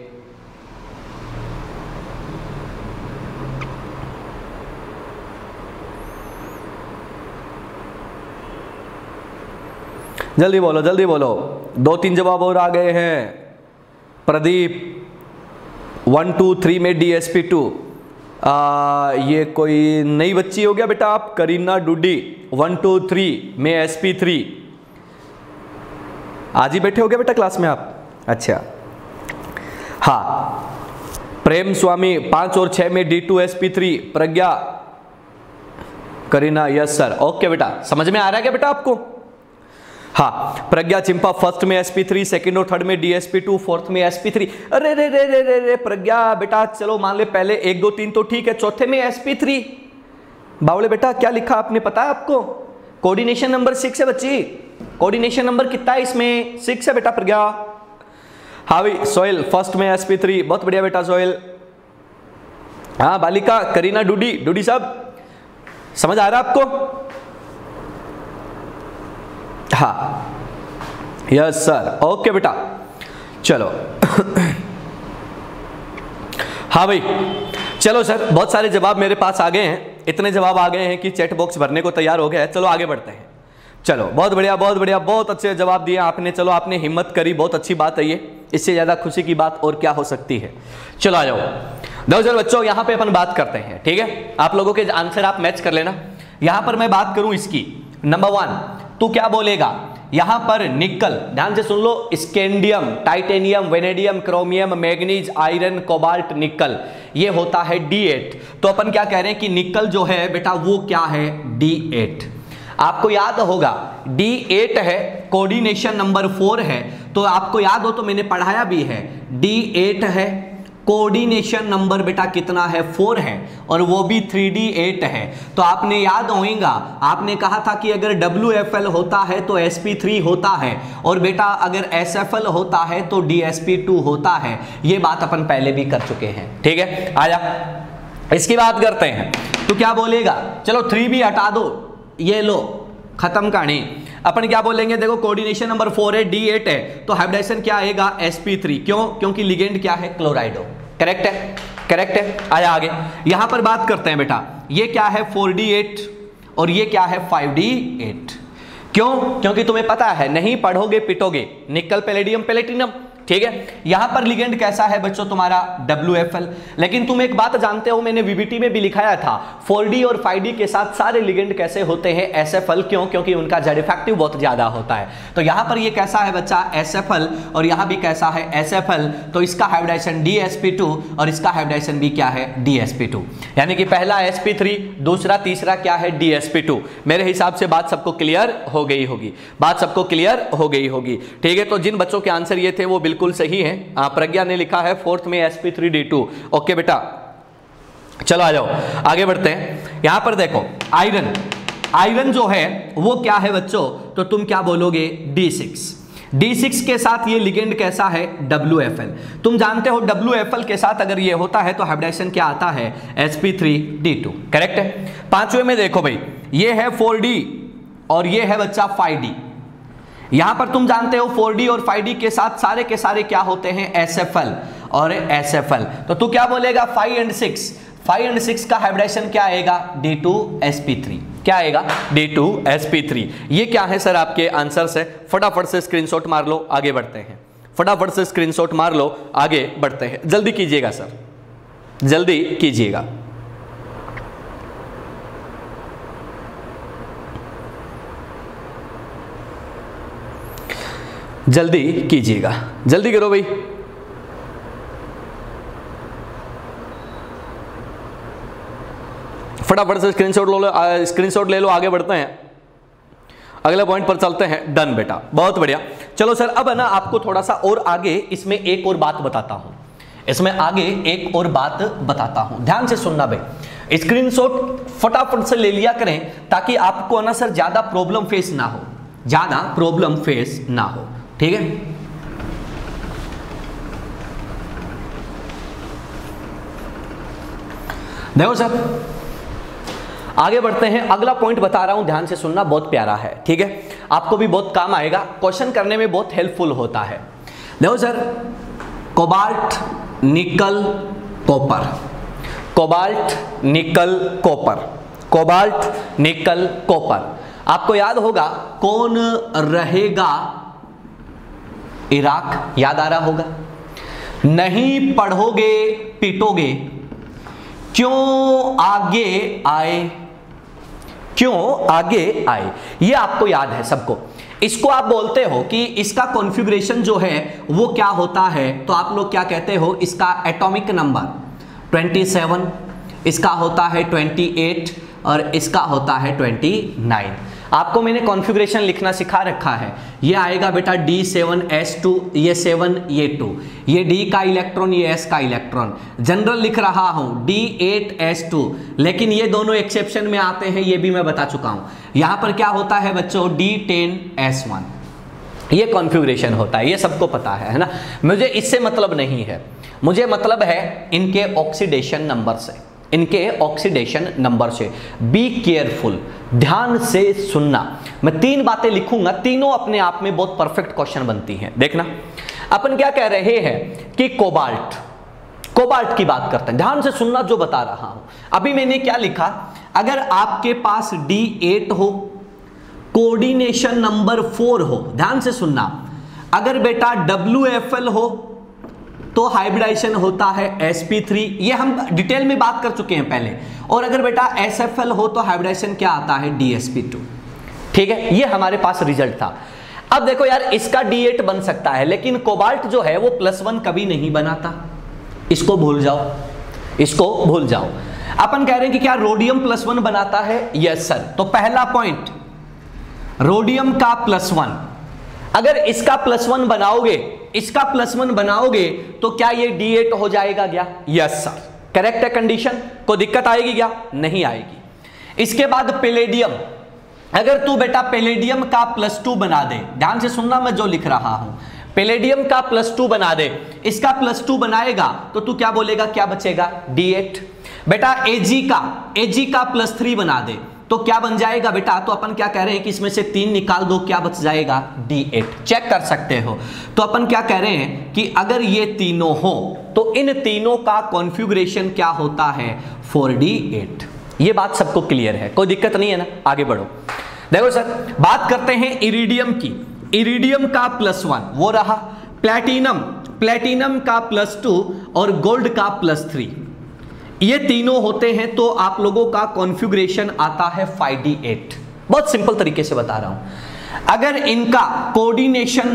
जल्दी बोलो, जल्दी बोलो, 2-3 जवाब और आ गए हैं। प्रदीप 1 2 3 में DsP2। ये कोई नई बच्ची हो गया बेटा आप, करीना डूडी 1 2 3 में sp3। आज ही बैठे हो गया बेटा क्लास में आप? अच्छा हाँ। प्रेम स्वामी 5 और 6 में D2sp3। Pragya, Kareena, yes sir, okay बेटा, समझ में आ रहा है क्या बेटा आपको? हाँ, प्रज्ञा चिंपा फर्स्ट में sp3, सेकंड और थर्ड में DsP2, फोर्थ में sp3। अरे रे रे रे रे रे प्रज्ञा बेटा, चलो मान ले पहले 1 2 3 तो ठीक है, चौथे में sp3। बावले बेटा क्या लिखा आपने, पता है आपको? कोऑर्डिनेशन नंबर 6 है बच्ची, कोऑर्डिनेशन नंबर कितना है इसमें? 6 है बेटा प्रज्ञा। हाँ भाई, सोहेल फर्स्ट में sp3, बहुत बढ़िया बेटा सोहेल। हाँ बालिका, करीना डूडी, डूडी साहब समझ आ रहा है आपको? हाँ यस सर, ओके बेटा, चलो। हाँ भाई चलो सर, बहुत सारे जवाब मेरे पास आ गए हैं, इतने जवाब आ गए हैं कि चैट बॉक्स भरने को तैयार हो गया है। चलो आगे बढ़ते हैं। चलो बहुत बढ़िया, बहुत बढ़िया, बहुत अच्छे जवाब दिए आपने। चलो आपने हिम्मत करी, बहुत अच्छी बात है ये, इससे ज़्यादा खुशी की बात और क्या हो सकती है। चलो आ जाओ। दो बच्चों, यहाँ पे अपन बात करते हैं, ठीक है? आप लोगों के आंसर आप मैच कर लेना। यहाँ पर मैं बात करूँ इसकी, नंबर 1 तू क्या बोलेगा? यहां पर निकल, ध्यान से सुन लो, scandium, titanium, vanadium, chromium, manganese, iron, cobalt, nickel, ये होता है D8। तो अपन क्या कह रहे हैं कि निकल जो है बेटा वो क्या है? D8। आपको याद होगा D8 है, कोऑर्डिनेशन नंबर 4 है, तो आपको याद हो तो मैंने पढ़ाया भी है, D8 है, कोऑर्डिनेशन नंबर बेटा कितना है? 4 है, और वो भी 3D8 है। तो आपने याद होगा, आपने कहा था कि अगर WFL होता है तो sp3 होता है, और बेटा अगर SFL होता है तो DsP2 होता है। ये बात अपन पहले भी कर चुके हैं, ठीक है? आजा इसकी बात करते हैं। तो क्या बोलेगा? चलो 3 भी हटा दो, ये लो खत्म कहानी। अपन क्या बोलेंगे? देखो कोऑर्डिनेशन नंबर 4 है, D8 है, तो हाइब्रिडाइजेशन क्या आएगा? sp3। क्यों? क्योंकि लिगेंड क्या है? क्लोराइडो। करेक्ट है, करेक्ट है। आया आगे, यहां पर बात करते हैं बेटा, ये क्या है? 4D8 और ये क्या है? 5D8। क्यों? क्योंकि तुम्हें पता है, नहीं पढ़ोगे पिटोगे, निकल, पैलेडियम, प्लेटिनम, ठीक है? यहां पर लिगेंड कैसा है बच्चों तुम्हारा? WFL। लेकिन तुम एक बात जानते हो, मैंने VBT में भी लिखाया था, 4D और 5D के साथ सारे लिगेंड कैसे होते हैं? SFL। क्यों? क्योंकि उनका जेड इफेक्टिव बहुत ज्यादा होता है। तो यहां पर ये कैसा है बच्चा? SFL, और यहां भी कैसा है? SFL। तो इसका हाइब्रिडाइजेशन DsP2 और इसका हाइब्रिडाइजेशन भी क्या है? DsP2। यानी कि पहला sp3, दूसरा तीसरा क्या है? DsP2। मेरे हिसाब से बात सबको क्लियर हो गई होगी, बात सबको क्लियर हो गई होगी, ठीक है? तो जिन बच्चों के आंसर ये थे वो बिल्कुल सही है। प्रज्ञा ने लिखा है 4th में sp3D2। ओके बेटा, चलो आ जाओ आगे बढ़ते हैं। यहां पर देखो आयरन, आयरन जो है वो क्या है बच्चों? तो तुम क्या बोलोगे? D6। D6 के साथ ये लिगेंड कैसा है? WFL। तुम जानते हो WFL के साथ अगर ये होता है तो हाइब्रिडाइजेशन क्या आता है? sp3D2। करेक्ट है। 5वें में देखो भाई, ये है 4D और ये है बच्चा 5D। यहां पर तुम जानते हो 4D और 5D के साथ सारे के सारे क्या होते हैं, SFL और SFL। तो तू क्या बोलेगा 5 and 6, 5 and 6 का हाइब्रिडाइजेशन क्या आएगा, D2sp3। क्या आएगा, D2sp3। ये क्या है सर, आपके आंसर से फटाफट से स्क्रीनशॉट मार लो, आगे बढ़ते हैं। फटाफट से स्क्रीनशॉट मार लो, आगे बढ़ते हैं। जल्दी कीजिएगा सर, जल्दी कीजिएगा। जल्दी कीजिएगा, जल्दी करो भाई। फटाफट से स्क्रीनशॉट ले लो, आगे बढ़ते हैं, अगले पॉइंट पर चलते हैं। डन बेटा, बहुत बढ़िया। चलो सर, अब है ना आपको थोड़ा सा और आगे इसमें एक और बात बताता हूं, इसमें आगे एक और बात बताता हूं, ध्यान से सुनना भाई। स्क्रीनशॉट फटाफट से ले लिया करें ताकि आपको ना सर ज्यादा प्रॉब्लम फेस ना हो, ज्यादा प्रॉब्लम फेस ना हो, ठीक है। देखो सर, आगे बढ़ते हैं। अगला पॉइंट बता रहा हूं, ध्यान से सुनना, बहुत प्यारा है, ठीक है, आपको भी बहुत काम आएगा, क्वेश्चन करने में बहुत हेल्पफुल होता है। देखो sir, cobalt nickel copper, cobalt nickel copper, cobalt nickel copper. आपको याद होगा कौन रहेगा इराक, याद आ रहा होगा। नहीं पढ़ोगे पीटोगे, क्यों आगे आए, क्यों आगे आए, ये आपको याद है सबको। इसको आप बोलते हो कि इसका कॉन्फ़िगरेशन जो है वो क्या होता है, तो आप लोग क्या कहते हो, इसका एटॉमिक नंबर 27, इसका होता है 28 और इसका होता है 29। आपको मैंने कॉन्फ़िगरेशन लिखना सिखा रखा है। ये आएगा बेटा D7S2, ये 7 ये 2, ये D का इलेक्ट्रॉन ये S का इलेक्ट्रॉन। जनरल लिख रहा हूं D8S2, लेकिन ये दोनों एक्सेप्शन में आते हैं, ये भी मैं बता चुका हूं। यहां पर क्या होता है बच्चों, D10S1, ये कॉन्फ़िगरेशन होता है, ये सबको पता है ना। मुझे इससे मतलब नहीं है, मुझे मतलब है इनके ऑक्सीडेशन नंबर से, इनके ऑक्सीडेशन नंबर से। बी केयरफुल, ध्यान से सुनना। मैं 3 बातें लिखूंगा, तीनों अपने आप में बहुत परफेक्ट क्वेश्चन बनती हैं। देखना, अपन क्या कह रहे हैं कि कोबाल्ट, कोबाल्ट की बात करते हैं, ध्यान से सुनना जो बता रहा हूं। अभी मैंने क्या लिखा, अगर आपके पास D8 हो, कोऑर्डिनेशन नंबर 4 हो, ध्यान से सुनना, अगर बेटा WFL हो तो हाइब्रिडाइजेशन होता है sp3, ये हम डिटेल में बात कर चुके हैं पहले। और अगर बेटा SFL हो तो हाइब्रिडाइजेशन क्या आता है, DsP2, ठीक है। ये हमारे पास रिजल्ट था। अब देखो यार, इसका D8 बन सकता है, लेकिन कोबाल्ट जो है वो +1 कभी नहीं बनाता, इसको भूल जाओ, इसको भूल जाओ। अपन कह रहे हैं कि क्या रोडियम +1 बनाता है, यस सर। तो पहला पॉइंट, रोडियम का +1, अगर इसका +1 बनाओगे, इसका +1 बनाओगे तो क्या ये D8 हो जाएगा क्या, यस सर, करेक्ट है कंडीशन। कोई दिक्कत आएगी क्या, नहीं आएगी। इसके बाद पैलेडियम, अगर तू बेटा पैलेडियम का +2 बना दे, ध्यान से सुनना मैं जो लिख रहा हूं, पैलेडियम का +2 बना दे, इसका +2 बनाएगा तो तू क्या बोलेगा, क्या बचेगा, D8। बेटा Ag का +3 बना दे तो क्या बन जाएगा बेटा, तो अपन क्या कह रहे हैं कि इसमें से 3 निकाल दो, क्या बच जाएगा, D8। चेक कर सकते हो। तो अपन क्या कह रहे हैं कि अगर ये तीनों हो तो इन तीनों का कॉन्फ़िगरेशन क्या होता है, 4D8। ये बात सबको क्लियर है, कोई दिक्कत नहीं है ना, आगे बढ़ो। देखो सर, बात करते हैं इरिडियम की। इरिडियम का +1 वो रहा, प्लेटिनम का +2 और गोल्ड का +3, ये तीनों होते हैं तो आप लोगों का कॉन्फ़िगरेशन आता है 5D8। बहुत सिंपल तरीके से बता रहा हूं। अगर इनका कोऑर्डिनेशन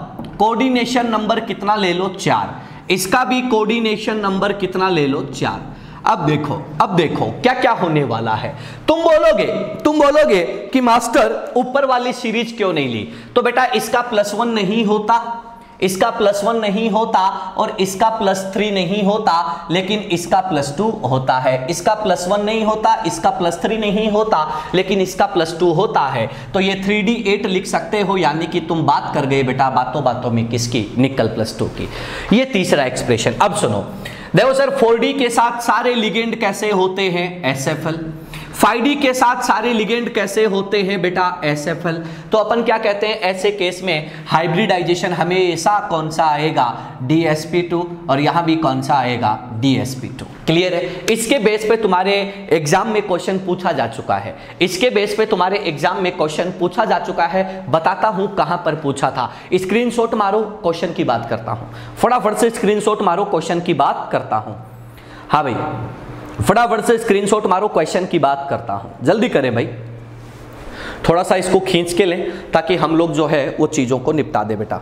नंबर कितना ले लो, 4, इसका भी कोऑर्डिनेशन नंबर कितना ले लो, 4। अब देखो क्या क्या होने वाला है। तुम बोलोगे कि मास्टर ऊपर वाली सीरीज क्यों नहीं ली, तो बेटा इसका +1 नहीं होता, इसका +1 नहीं होता और इसका +3 नहीं होता, लेकिन इसका +2 होता है। इसका +1 नहीं होता, इसका +3 नहीं होता, लेकिन इसका +2 होता है। तो ये 3D8 लिख सकते हो, यानी कि तुम बात कर गए बेटा बातों बातों में किसकी, निकल +2 की। ये तीसरा एक्सप्रेशन। अब सुनो, देखो सर 4D के साथ सारे लिगेंड कैसे होते हैं, SFL। 5D के साथ सारे लिगेंड कैसे होते हैं बेटा, SFL। तो अपन क्या कहते हैं ऐसे केस में, हाइब्रिडाइजेशन हमेशा कौन सा आएगा, DsP2, और यहां भी कौन सा आएगा, DsP2। क्लियर है? इसके बेस पे तुम्हारे एग्जाम में क्वेश्चन पूछा जा चुका है, इसके बेस पे तुम्हारे एग्जाम में क्वेश्चन पूछा जा चुका है। बताता हूं कहां पर पूछा था, स्क्रीनशॉट मारो, क्वेश्चन की बात करता हूं, फटाफट से स्क्रीनशॉट मारो, क्वेश्चन की बात करता हूं। हाँ भाई फटाफट से स्क्रीनशॉट मारो, क्वेश्चन की बात करता हूं, जल्दी करें भाई, थोड़ा सा इसको खींच के लें ताकि हम लोग जो है वो चीजों को निपटा दे बेटा।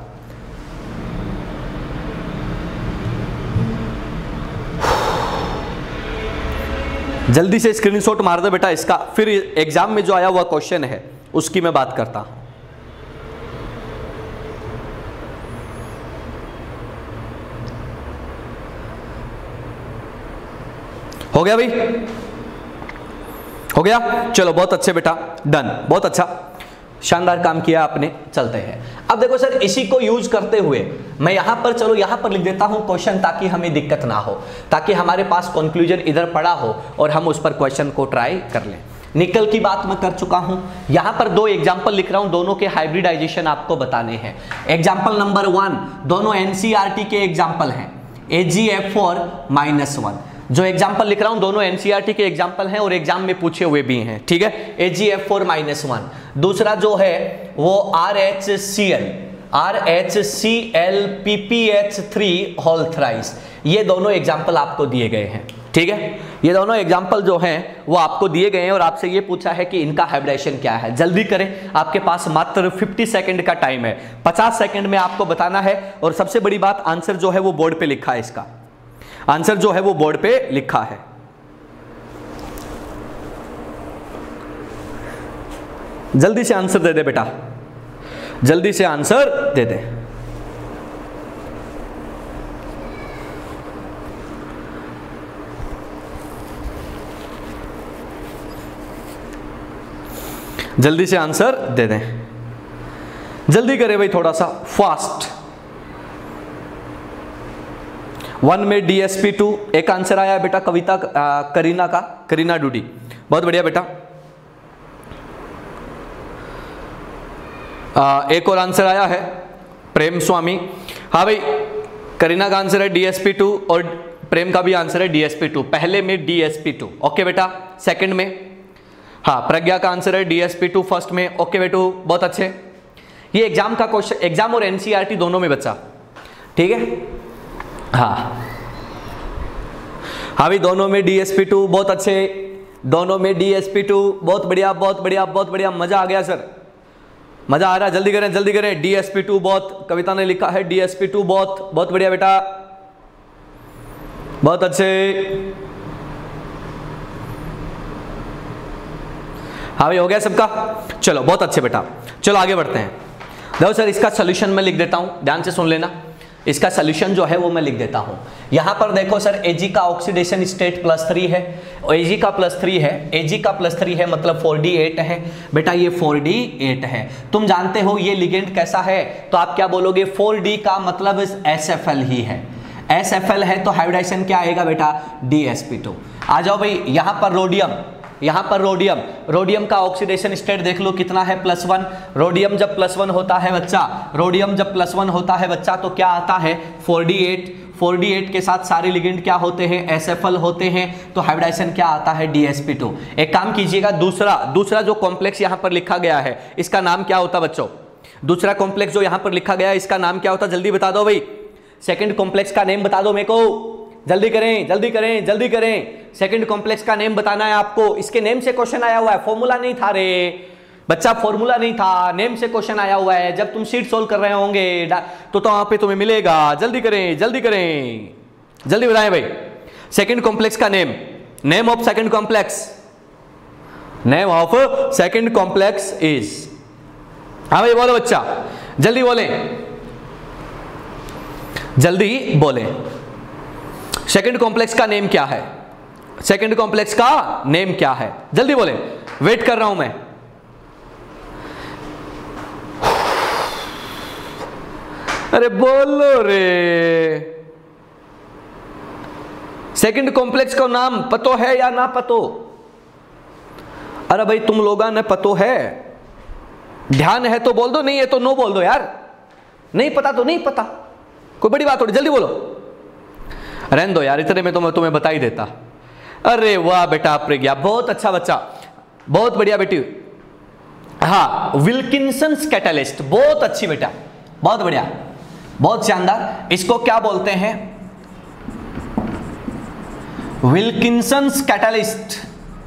जल्दी से स्क्रीनशॉट मार दे बेटा इसका, फिर एग्जाम में जो आया हुआ क्वेश्चन है उसकी मैं बात करता हूं। हो गया भाई, हो गया, चलो बहुत अच्छे बेटा, डन, बहुत अच्छा, शानदार काम किया आपने। चलते हैं अब, देखो सर इसी को यूज करते हुए मैं यहां पर, चलो यहां पर लिख देता हूं क्वेश्चन, ताकि हमें दिक्कत ना हो, ताकि हमारे पास कंक्लूजन इधर पड़ा हो और हम उस पर क्वेश्चन को ट्राई कर लें। निकल की बात मैं कर चुका हूं, यहां पर दो एग्जांपल लिख रहा हूं, दोनों के हाइब्रिडाइजेशन आपको बताने हैं। एग्जांपल नंबर 1, दोनों NCERT के एग्जांपल हैं, AgF4-1। जो एग्जाम्पल लिख रहा हूं दोनों NCERT के एग्जाम्पल हैं और एग्जाम में पूछे हुए भी हैं, ठीक है, AgF4-1। दूसरा जो है वो RHCl होल थ्राइस। ये दोनों एग्जाम्पल आपको दिए गए हैं, ठीक है, ये दोनों एग्जाम्पल जो हैं वो आपको दिए गए हैं और आपसे ये पूछा है कि इनका हाइब्रिडाइजेशन क्या है। जल्दी करें, आपके पास मात्र 50 सेकंड का टाइम है, 50 सेकंड में आपको बताना है। और सबसे बड़ी बात, आंसर जो है वो बोर्ड पे लिखा है, इसका आंसर जो है वो बोर्ड पे लिखा है। जल्दी से आंसर दे दे बेटा, जल्दी से आंसर दे दे। जल्दी से आंसर दे दें, जल्दी करें भाई, थोड़ा सा फास्ट। 1 में DsP2, एक आंसर आया है बेटा कविता करीना का, करीना डूडी, बहुत बढ़िया बेटा। एक और आंसर आया है प्रेम स्वामी, हाँ भाई करीना का आंसर है DsP2 और प्रेम का भी आंसर है DsP2, पहले में DsP2, ओके बेटा। सेकंड में हाँ प्रज्ञा का आंसर है DsP2 फर्स्ट में, ओके बेटू बहुत अच्छे। ये एग्जाम का क्वेश्चन, एग्जाम और NCERT दोनों में बच्चा, ठीक है, हाँ हाँ भाई दोनों में DsP2, बहुत अच्छे, दोनों में DsP2, बहुत बढ़िया बहुत बढ़िया बहुत बढ़िया, मजा आ गया सर, मजा आ रहा है। जल्दी करें जल्दी करें, DsP2 बहुत, कविता ने लिखा है DsP2 बहुत, बहुत बढ़िया बेटा, बहुत अच्छे। हाँ भाई हो गया सबका, चलो बहुत अच्छे बेटा, चलो आगे बढ़ते हैं। देखो सर इसका सोल्यूशन मैं लिख देता हूं, ध्यान से सुन लेना, इसका सोल्यूशन जो है वो मैं लिख देता हूं। यहां पर देखो सर Ag का ऑक्सीडेशन स्टेट +3 है, Ag का +3 है, Ag का +3 है मतलब 4D8 है बेटा, ये 4D8 है। तुम जानते हो ये लिगेंड कैसा है, तो आप क्या बोलोगे, 4D का मतलब SFL ही है, SFL है तो हाइब्रिडाइजेशन क्या आएगा बेटा, DsP2। आ जाओ भाई, यहां पर रोडियम, यहां पर रोडियम, रोडियम का ऑक्सीडेशन स्टेट देख लो कितना है, +1। रोडियम जब +1 होता है बच्चा, रोडियम जब +1 होता है बच्चा तो क्या आता है, 4D8। 4D8 के साथ सारे लिगेंड क्या होते हैं, SFL होते हैं, तो हाइब्रिडाइजेशन क्या आता है, DsP2। एक काम कीजिएगा, दूसरा जो कॉम्प्लेक्स यहां पर लिखा गया है इसका नाम क्या होता बच्चों, दूसरा कॉम्प्लेक्स जो यहां पर लिखा गया है इसका नाम क्या होता, जल्दी बता दो भाई, सेकंड कॉम्प्लेक्स का नेम बता दो मेरे को, जल्दी करें जल्दी करें जल्दी करें, सेकंड कॉम्प्लेक्स का नेम बताना है आपको। इसके नेम से क्वेश्चन आया हुआ है, फॉर्मूला नहीं था रे बच्चा, फॉर्मूला नहीं था, नेम से क्वेश्चन आया हुआ है। जब तुम शीट सोल्व कर रहे होंगे तो वहां पे तुम्हें मिलेगा, जल्दी करें जल्दी करें, जल्दी बताएं भाई। सेकंड कॉम्प्लेक्स का name, name of second complex, name of second complex is, हाँ भाई बोलो बच्चा, जल्दी बोले जल्दी बोले, सेकंड कॉम्प्लेक्स का नेम क्या है, सेकंड कॉम्प्लेक्स का नेम क्या है, जल्दी बोले, वेट कर रहा हूं मैं। अरे बोलो रे, सेकंड कॉम्प्लेक्स का नाम पतो है या ना पतो? अरे भाई तुम लोगों ने पतो है, ध्यान है तो बोल दो, नहीं है तो नो बोल दो यार। नहीं पता तो नहीं पता, कोई बड़ी बात थोड़ी, जल्दी बोलो। रहने दो यार, इतने में तो मैं तुम्हें बता ही देता। अरे वाह बेटा प्रज्ञा, बहुत अच्छा बच्चा, बहुत बढ़िया बेटी। हाँ, विल्किंसन्स कैटलिस्ट, बहुत अच्छी बेटा, बहुत बढ़िया, बहुत शानदार। इसको क्या बोलते हैं? विल्किंसन्स कैटलिस्ट,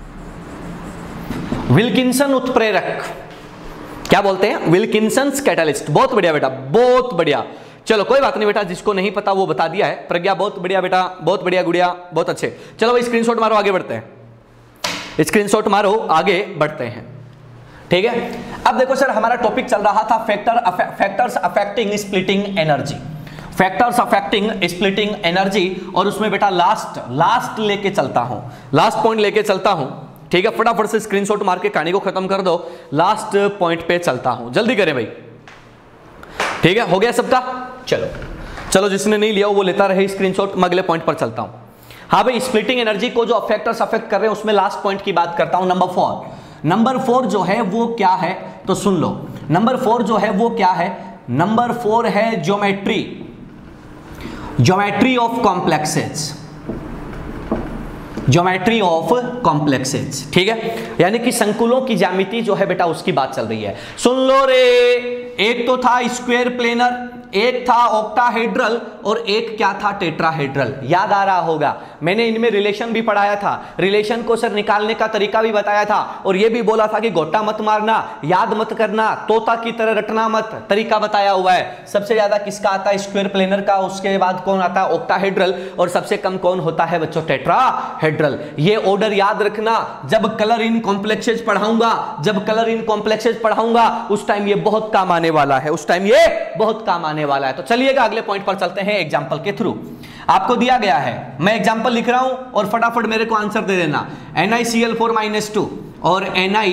विल्किंसन उत्प्रेरक, क्या बोलते हैं? Wilkinson's catalyst. बहुत बढ़िया बेटा, बहुत बढ़िया। चलो कोई बात नहीं बेटा, जिसको नहीं पता वो बता दिया है। प्रज्ञा बहुत बढ़िया बेटा, बहुत बढ़िया गुड़िया, बहुत अच्छे। चलो भाई स्क्रीनशॉट मारो, आगे बढ़ते हैं। स्क्रीनशॉट मारो, आगे बढ़ते हैं, ठीक है। अब देखो सर, हमारा टॉपिक चल रहा था factors affecting splitting energy, factors affecting splitting energy. और उसमें बेटा लास्ट लेके चलता हूं, लास्ट पॉइंट लेके चलता हूं, ठीक है। फटाफट से स्क्रीनशॉट मार के कहानी को खत्म कर दो, लास्ट पॉइंट पे चलता हूं, जल्दी करें भाई, ठीक है। हो गया सबका? चलो चलो, जिसने नहीं लिया वो लेता रहे स्क्रीनशॉट। मैं अगले पॉइंट पर चलता हूं। हाँ भाई, स्प्लिटिंग एनर्जी को जो फैक्टर्स अफेक्ट कर रहे हैं उसमें लास्ट पॉइंट की बात करता हूं, नंबर 4। नंबर 4 जो है वो क्या है, तो सुन लो। नंबर 4 जो है वो क्या है? नंबर 4 है geometry, geometry of complexes, geometry of complexes, ठीक है। यानी कि संकुलों की ज्यामिति जो है बेटा, उसकी बात चल रही है। सुन लो रे, एक तो था स्क्वायर प्लेनर, एक था ऑक्टाहेड्रल और एक क्या था? टेट्राहेड्रल। याद आ रहा होगा, मैंने इनमें रिलेशन भी पढ़ाया था, रिलेशन को सर निकालने का तरीका भी बताया था, और ये भी बोला था कि गोटा मत मारना, याद मत करना, तोता की तरह रटना मत, तरीका बताया हुआ है। सबसे ज्यादा किसका आता है? स्क्वायर प्लेनर का, उसके बाद कौन आता है? ऑक्टाहेड्रल, और सबसे कम कौन होता है बच्चों? टेट्राहेड्रल। ये ऑर्डर याद रखना, जब कलर इन कॉम्प्लेक्सेस पढ़ाऊंगा, जब कलर इन कॉम्प्लेक्सेस पढ़ाऊंगा उस टाइम ये बहुत काम आने वाला है, उस टाइम ये बहुत काम आने वाला है। तो चलिएगा अगले पॉइंट पर चलते हैं एग्जांपल के थ्रू। आपको दिया गया है, मैं एग्जांपल लिख रहा हूं और फटाफट मेरे को आंसर दे देना। NiCl4-2 और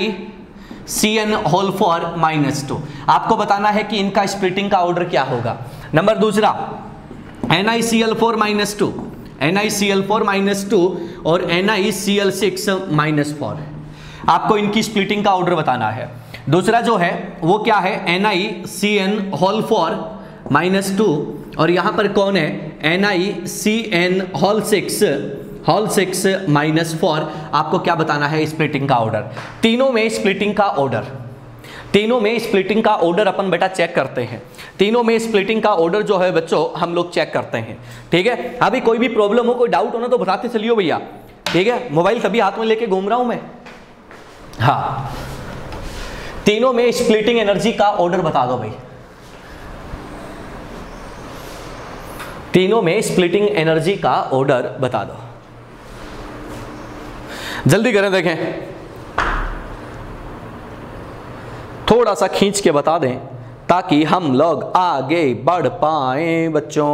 NiCN4-2। आपको बताना है कि इनका स्प्लिटिंग का ऑर्डर क्या होगा। नंबर दूसरा, NiCl4-2, NiCl4-2 और NiCl6-4। आपको इनकी स्प्लिटिंग का ऑर्डर बताना है। दूसरा जो है वो क्या है? NiCN4-2 और यहां पर कौन है? NiCN6-4। आपको क्या बताना है? स्प्लिटिंग का ऑर्डर। तीनों में स्प्लिटिंग का ऑर्डर, तीनों में स्प्लिटिंग का ऑर्डर अपन बेटा चेक करते हैं। तीनों में स्प्लिटिंग का ऑर्डर जो है बच्चों हम लोग चेक करते हैं, ठीक है। अभी कोई भी प्रॉब्लम हो, कोई डाउट हो ना तो बताते चलियो भैया, ठीक है। मोबाइल कभी हाथ में लेके घूम रहा हूं मैं। हाँ, तीनों में स्प्लिटिंग एनर्जी का ऑर्डर बता दो भाई। तीनों में स्प्लिटिंग एनर्जी का ऑर्डर बता दो, जल्दी करें, देखें थोड़ा सा खींच के बता दें ताकि हम लोग आगे बढ़ पाएं बच्चों।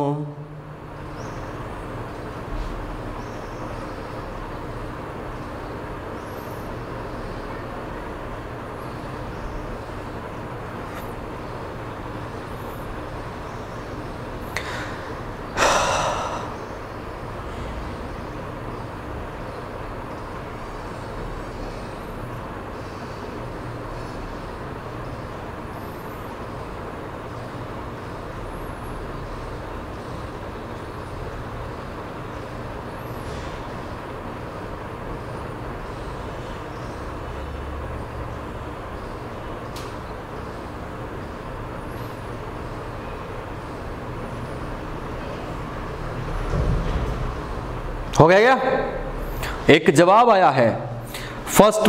हो गया क्या? एक जवाब आया है। फर्स्ट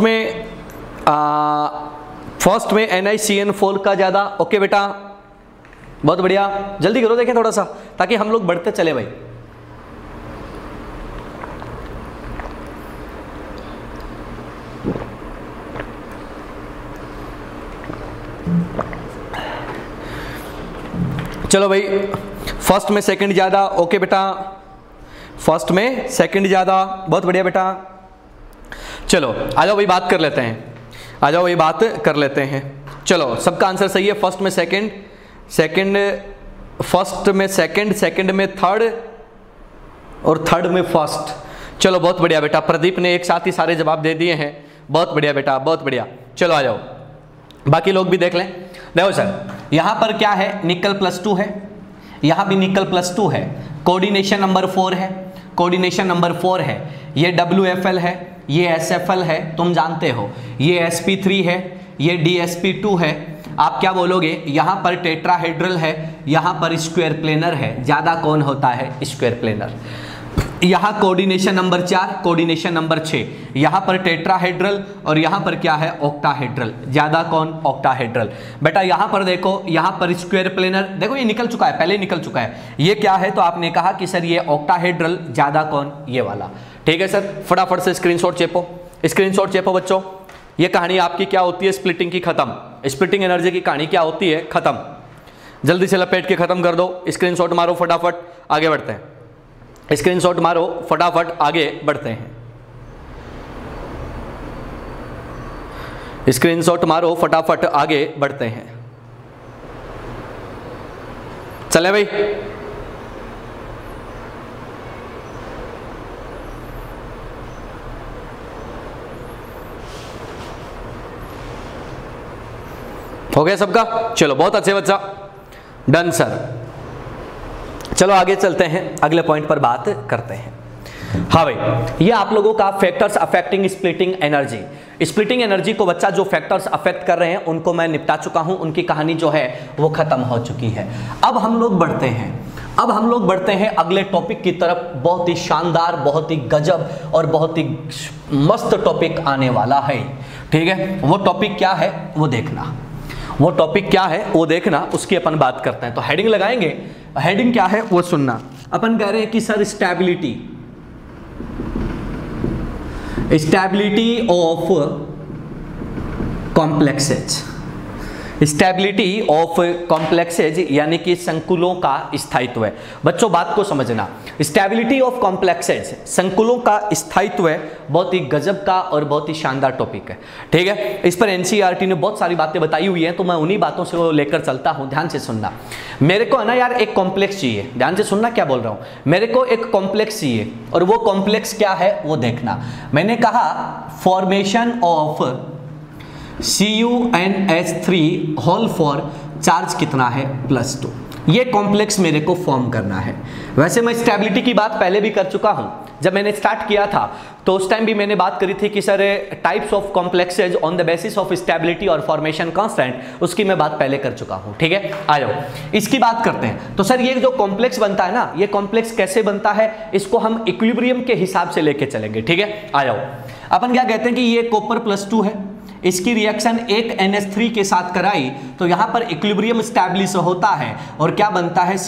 में NiCN4 का ज्यादा। ओके बेटा, बहुत बढ़िया, जल्दी करो, देखें थोड़ा सा ताकि हम लोग बढ़ते चले भाई। चलो भाई, फर्स्ट में सेकंड ज्यादा। ओके बेटा, फर्स्ट में सेकंड ज्यादा, बहुत बढ़िया बेटा। चलो आ जाओ भाई, बात कर लेते हैं, आ जाओ भाई बात कर लेते हैं। चलो सबका आंसर सही है। फर्स्ट में सेकंड, फर्स्ट में सेकंड, सेकंड में थर्ड, और थर्ड में फर्स्ट। चलो बहुत बढ़िया बेटा, प्रदीप ने एक साथ ही सारे जवाब दे दिए हैं, बहुत बढ़िया बेटा, बहुत बढ़िया। चलो आ जाओ, बाकी लोग भी देख लें। देखो सर, यहाँ पर क्या है, निकल +2 है, यहाँ भी निकल +2 है, कोऑर्डिनेशन नंबर 4 है, कोऑर्डिनेशन नंबर 4 है, ये WFL है, ये SFL है, तुम जानते हो, ये sp3 है, ये DsP2 है। आप क्या बोलोगे, यहाँ पर टेट्राहेड्रल है, यहाँ पर स्क्वायर प्लेनर है, ज़्यादा कौन होता है, स्क्वायर प्लेनर। यहाँ कोऑर्डिनेशन नंबर 4, कोऑर्डिनेशन नंबर 6, यहाँ पर टेट्राहेड्रल और यहाँ पर क्या है, ऑक्टाहेड्रल, ज़्यादा कौन, ऑक्टाहेड्रल। बेटा यहाँ पर देखो, यहाँ पर स्क्वायर प्लेनर, देखो ये निकल चुका है, पहले निकल चुका है, ये क्या है, तो आपने कहा कि सर ये ऑक्टाहेड्रल, ज़्यादा कौन, ये वाला। ठीक है सर, फटाफट से स्क्रीनशॉट चेपो, स्क्रीनशॉट चेपो बच्चों। ये कहानी आपकी क्या होती है, स्प्लिटिंग की खत्म, स्प्लिटिंग एनर्जी की कहानी क्या होती है, खत्म। जल्दी से लपेट के खत्म कर दो, स्क्रीनशॉट मारो फटाफट, आगे बढ़ते हैं, स्क्रीनशॉट मारो फटाफट, आगे बढ़ते हैं, स्क्रीनशॉट मारो फटाफट, आगे बढ़ते हैं। चले भाई, हो गया सबका, चलो बहुत अच्छे बच्चा, डन सर। चलो आगे चलते हैं, अगले पॉइंट पर बात करते हैं। हाँ भाई, ये आप लोगों का factors affecting splitting energy. Splitting energy को बच्चा जो फैक्टर्स अफेक्ट कर रहे हैं उनको मैं निपटा चुका हूं, उनकी कहानी जो है वो खत्म हो चुकी है। अब हम लोग बढ़ते हैं अगले टॉपिक की तरफ। बहुत ही शानदार, बहुत ही गजब और बहुत ही मस्त टॉपिक आने वाला है। ठीक है, वो टॉपिक क्या है वो देखना, वो टॉपिक क्या है वो देखना, उसकी अपन बात करते हैं। तो हेडिंग लगाएंगे, हेडिंग क्या है वो सुनना। अपन कह रहे हैं कि sir stability of complexes, stability of complexes यानी कि संकुलों का स्थायित्व है। बच्चों बात को समझना, स्टेबिलिटी ऑफ कॉम्प्लेक्सेज, संकुलों का स्थायित्व बहुत ही गजब का और बहुत ही शानदार टॉपिक है। ठीक है, इस पर एनसीईआरटी ने बहुत सारी बातें बताई हुई हैं, तो मैं उन्हीं बातों से वो लेकर चलता हूं। ध्यान से सुनना, मेरे को है ना यार एक कॉम्प्लेक्स चाहिए, ध्यान से सुनना क्या बोल रहा हूं, मेरे को एक कॉम्प्लेक्स चाहिए, और वो कॉम्प्लेक्स क्या है वो देखना। मैंने कहा formation of CuNH3 whole for charge कितना है +2, ये कॉम्प्लेक्स मेरे को फॉर्म करना है। वैसे मैं स्टेबिलिटी की बात पहले भी कर चुका हूं, जब मैंने स्टार्ट किया था तो उस टाइम भी मैंने बात करी थी कि sir types of complexes on the basis of stability और फॉर्मेशन कांस्टेंट, उसकी मैं बात पहले कर चुका हूं। ठीक है, आ जाओ इसकी बात करते हैं। तो सर ये जो कॉम्प्लेक्स बनता है ना, ये कॉम्प्लेक्स कैसे बनता है, इसको हम इक्विलिब्रियम के हिसाब से लेके चलेंगे। ठीक है, आ जाओ, अपन क्या कहते हैं कि ये कॉपर +2 है, इसकी रिएक्शन एक NH3 के साथ कराई तो यहां पर इक्विलिब्रियम स्टैब्लिश होता है और क्या बनता है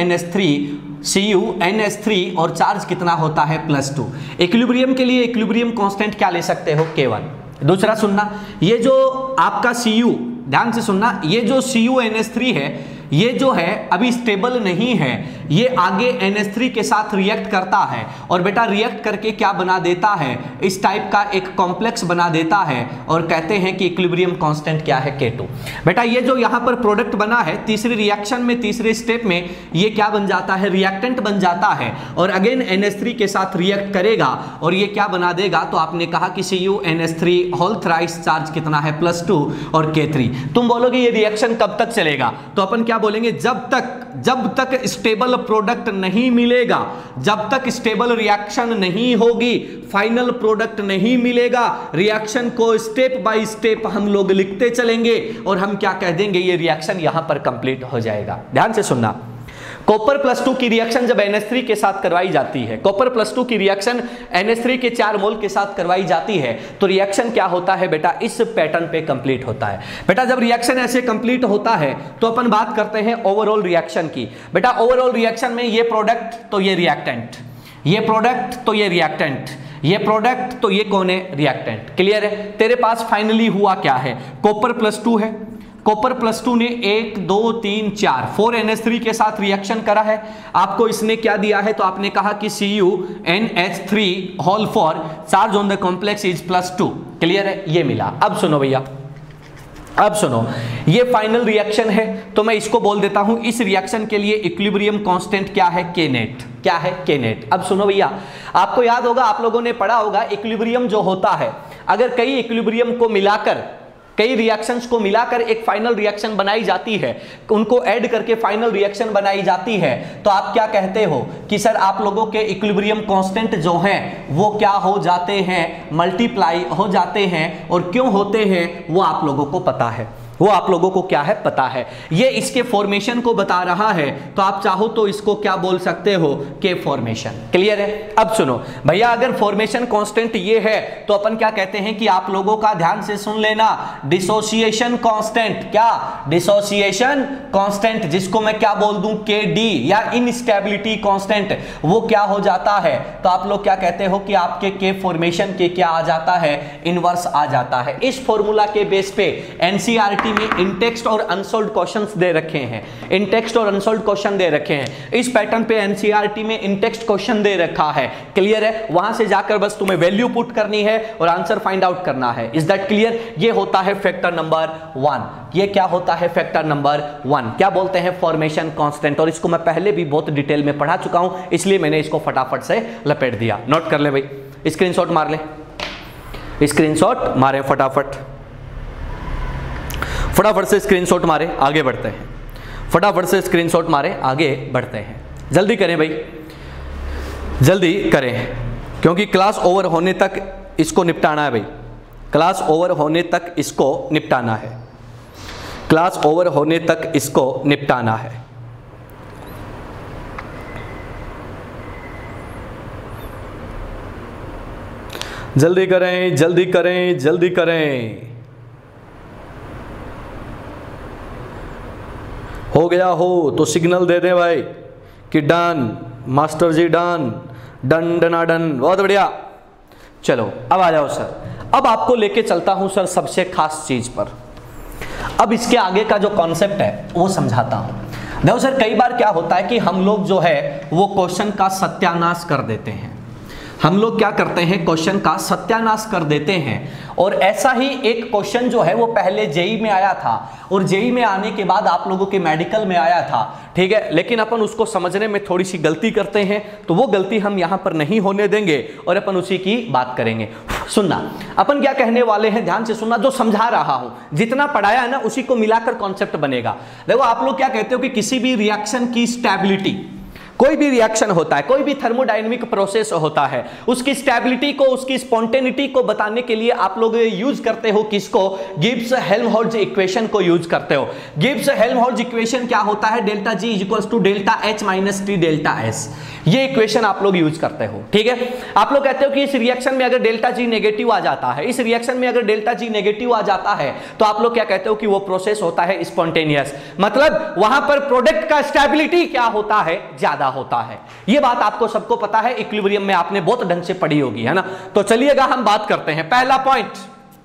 CuNH3 और चार्ज कितना होता है +2। इक्विलिब्रियम के लिए इक्विलिब्रियम कांस्टेंट क्या ले सकते हो, K1। दूसरा सुनना, ये जो आपका Cu, ध्यान से सुनना, ये जो CuNH3 है ये जो है अभी स्टेबल नहीं है, ये आगे NH3 के साथ रिएक्ट करता है और बेटा रिएक्ट करके क्या बना देता है, इस टाइप का एक कॉम्प्लेक्स बना देता है और कहते हैं कि इक्विलिब्रियम कांस्टेंट क्या है, K2। बेटा ये जो यहाँ पर प्रोडक्ट बना है तीसरी रिएक्शन में, तीसरे स्टेप में ये क्या बन जाता है, रिएक्टेंट बन जाता है और अगेन NH3 के साथ रिएक्ट करेगा और ये क्या बना देगा, तो आपने कहा कि CuNH3 होल थ्राइस चार्ज कितना है +2 और K3। तुम बोलोगे ये रिएक्शन कब तक चलेगा, तो अपन क्या बोलेंगे, जब तक स्टेबल प्रोडक्ट नहीं मिलेगा, जब तक स्टेबल रिएक्शन नहीं होगी, फाइनल प्रोडक्ट नहीं मिलेगा, रिएक्शन को स्टेप बाय स्टेप हम लोग लिखते चलेंगे और हम क्या कह देंगे, ये रिएक्शन यहां पर कंप्लीट हो जाएगा। ध्यान से सुनना, कॉपर +2 की रिएक्शन जब NH3 के साथ करवाई जाती है, कॉपर +2 की रिएक्शन NH3 के 4 मोल के साथ करवाई जाती है तो रिएक्शन क्या होता है बेटा, इस पैटर्न पे कंप्लीट होता है। बेटा जब रिएक्शन ऐसे कंप्लीट होता है तो अपन बात करते हैं ओवरऑल रिएक्शन की। बेटा ओवरऑल रिएक्शन में ये प्रोडक्ट तो ये रिएक्टेंट, ये प्रोडक्ट तो ये रिएक्टेंट, ये प्रोडक्ट तो ये कौन है, रिएक्टेंट। क्लियर है, तेरे पास फाइनली हुआ क्या है, कॉपर +2 है, कॉपर +2 ने 1 2 3 4 NH3 के साथ रिएक्शन करा है, आपको इसने क्या दिया है, तो आपने कहा कि CuNH3 whole for charge on the complex is +2। Clear है, ये मिला। अब सुनो भैया, अब सुनो, ये फाइनल रिएक्शन है तो मैं इसको बोल देता हूं, इस रिएक्शन के लिए इक्विलिब्रियम कांस्टेंट क्या है, K नेट। क्या है, के नेट। अब सुनो भैया, आपको याद होगा, आप लोगों ने पढ़ा होगा, इक्विलिब्रियम जो होता है, अगर कई इक्विलिब्रियम को मिलाकर, कई रिएक्शंस को मिलाकर एक फाइनल रिएक्शन बनाई जाती है, उनको ऐड करके फाइनल रिएक्शन बनाई जाती है, तो आप क्या कहते हो कि सर आप लोगों के इक्विलिब्रियम कांस्टेंट जो हैं वो क्या हो जाते हैं, मल्टीप्लाई हो जाते हैं। और क्यों होते हैं वो आप लोगों को पता है, वो आप लोगों को क्या है, पता है। ये इसके फॉर्मेशन को बता रहा है, तो आप चाहो तो इसको क्या बोल सकते हो, के फॉर्मेशन। क्लियर है? अब सुनो भैया, अगर फॉर्मेशन कांस्टेंट ये है तो अपन क्या कहते हैं कि आप लोगों का ध्यान से सुन लेना, डिसोसिएशन कांस्टेंट, क्या, डिसोसिएशन कांस्टेंट, जिसको मैं क्या बोल दूं, के डी, या इनस्टेबिलिटी कांस्टेंट, वो क्या हो जाता है, तो आप लोग क्या कहते हो कि आपके के फॉर्मेशन के क्या आ जाता है, इनवर्स आ जाता है। इस फॉर्मूला के बेस पे एनसीईआरटी में इनटेक्स्ट और अनसॉल्व्ड क्वेश्चंस दे रखे हैं, इनटेक्स्ट और अनसॉल्व्ड क्वेश्चन दे रखे हैं। इस पैटर्न पे एनसीईआरटी में इनटेक्स्ट क्वेश्चन दे रखा है। क्लियर है? वहां से जाकर बस तुम्हें वैल्यू पुट करनी है और आंसर फाइंड आउट करना है। Is that clear? ये होता है फैक्टर नंबर 1। ये क्या होता है, फैक्टर नंबर 1, क्या बोलते हैं, फॉर्मेशन कांस्टेंट। और इसको मैं पहले भी बहुत डिटेल में पढ़ा चुका हूं, इसलिए मैंने इसको फटाफट से लपेट दिया। नोट कर ले भाई, स्क्रीनशॉट मार ले, स्क्रीनशॉट मारे फटाफट, फटाफट से स्क्रीनशॉट मारे, आगे बढ़ते हैं। फटाफट से स्क्रीनशॉट मारे, आगे बढ़ते हैं। जल्दी करें भाई, जल्दी करें, क्योंकि क्लास ओवर होने तक इसको निपटाना है भाई, क्लास ओवर होने तक इसको निपटाना है, क्लास ओवर होने तक इसको निपटाना है। जल्दी करें, जल्दी करें, जल्दी करें। हो गया हो तो सिग्नल दे दे भाई कि done, master ji done, done डना डन, बहुत बढ़िया। चलो अब आ जाओ सर, अब आपको लेके चलता हूं सर सबसे खास चीज पर। अब इसके आगे का जो कॉन्सेप्ट है वो समझाता हूं। देखो सर, कई बार क्या होता है कि हम लोग जो है वो क्वेश्चन का सत्यानाश कर देते हैं। हम लोग क्या करते हैं, क्वेश्चन का सत्यानाश कर देते हैं। और ऐसा ही एक क्वेश्चन जो है वो पहले जेई में आया था, और जेई में आने के बाद आप लोगों के मेडिकल में आया था, ठीक है, लेकिन अपन उसको समझने में थोड़ी सी गलती करते हैं, तो वो गलती हम यहां पर नहीं होने देंगे और अपन उसी की बात करेंगे। सुनना, अपन क्या कहने वाले हैं, ध्यान से सुनना, जो समझा रहा हूं, जितना पढ़ाया है ना उसी को मिलाकर कॉन्सेप्ट बनेगा। देखो आप लोग क्या कहते हो कि किसी भी रिएक्शन की स्टेबिलिटी, कोई भी रिएक्शन होता है, कोई भी थर्मोडायनेमिक प्रोसेस होता है, उसकी स्टेबिलिटी को, उसकी स्पॉन्टेनिटी को बताने के लिए आप लोग यूज करते हो किसको, गिब्स हेल्महोल्ट्ज इक्वेशन को यूज करते हो। गिब्स हेल्महोल्ट्ज इक्वेशन क्या होता है, delta G equals to delta H minus T delta S, ये इक्वेशन आप लोग यूज करते हो। ठीक है, आप लोग कहते हो कि इस रिएक्शन में अगर डेल्टा जी नेगेटिव आ जाता है, इस रिएक्शन में अगर डेल्टा जी नेगेटिव आ जाता है, तो आप लोग क्या कहते हो कि वो प्रोसेस होता है स्पॉन्टेनियस, मतलब वहां पर प्रोडक्ट का स्टेबिलिटी क्या होता है, ज्यादा होता है। ये बात आपको सबको पता है, इक्विलिब्रियम में आपने बहुत ढंग से पढ़ी होगी, है ना। तो चलिएगा हम बात करते हैं। पहला point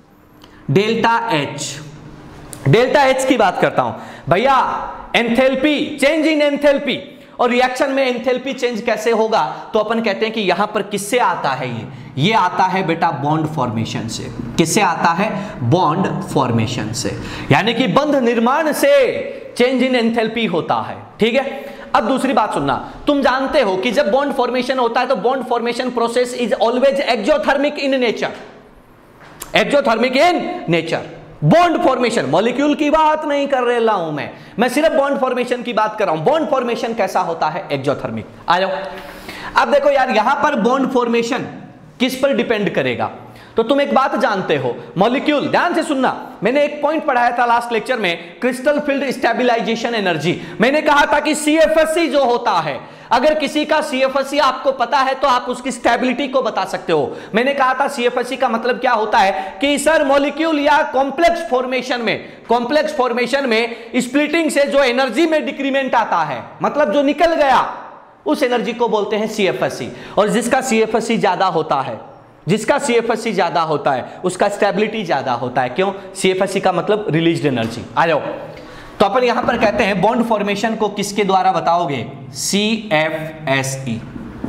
delta H, delta H की बात करता हूं भैया। एंथैल्पी, चेंज इन एंथैल्पी, और रिएक्शन में एंथैल्पी चेंज कैसे होगा, तो अपन कहते हैं कि यहां पर किससे आता है, ये आता है बेटा बॉन्ड फॉर्मेशन से। किससे आता है, बॉन्ड फॉर्मेशन से, यानी कि बंध निर्माण से चेंज इन एंथैल्पी होता है। ठीक है, अब दूसरी बात सुनना, तुम जानते हो कि जब बॉन्ड फॉर्मेशन होता है तो bond formation process is always exothermic in nature, exothermic in nature. Bond formation, molecule की बात नहीं कर रहा हूं मैं सिर्फ बॉन्ड फॉर्मेशन की बात कर रहा हूं। बॉन्ड फॉर्मेशन कैसा होता है, एक्सोथर्मिक। आ जाओ, अब देखो यार, यहां पर बॉन्ड फॉर्मेशन किस पर डिपेंड करेगा, तो तुम एक बात जानते हो, मॉलिक्यूल, ध्यान से सुनना, मैंने एक पॉइंट पढ़ाया था लास्ट लेक्चर में, क्रिस्टल फील्ड स्टेबलाइजेशन एनर्जी। मैंने कहा था कि सीएफएससी जो होता है, अगर किसी का सीएफएससी आपको पता है तो आप उसकी स्टेबिलिटी को बता सकते हो। मैंने कहा था सीएफएससी का मतलब क्या होता है कि सर मॉलिक्यूल या कॉम्प्लेक्स फॉर्मेशन में स्प्लिटिंग से जो एनर्जी में डिक्रीमेंट आता है, मतलब जो निकल गया, उस एनर्जी को बोलते हैं सीएफएससी। और जिसका सीएफएससी ज्यादा होता है, जिसका सीएफएससी ज्यादा होता है उसका स्टेबिलिटी ज्यादा होता है। क्यों, सीएफएससी का मतलब रिलीज्ड एनर्जी। आ जाओ, तो अपन यहां पर कहते हैं बॉन्ड फॉर्मेशन को किसके द्वारा बताओगे, सीएफएसई।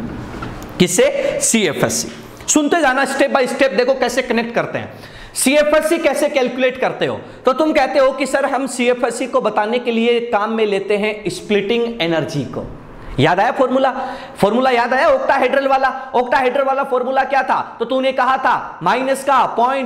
किससे, सीएफएससी। सुनते जाना स्टेप बाय स्टेप, देखो कैसे कनेक्ट करते हैं। सीएफएससी कैसे कैलकुलेट करते हो, तो तुम कहते हो कि सर हम सीएफएससी को बताने के लिए काम में लेते हैं स्प्लिटिंग एनर्जी को, याद आया फॉर्मूला? फॉर्मूला याद आया ऑक्टाहेड्रल वाला? ऑक्टाहेड्रल वाला फॉर्मूला क्या था? तो तूने कहा था माइनस का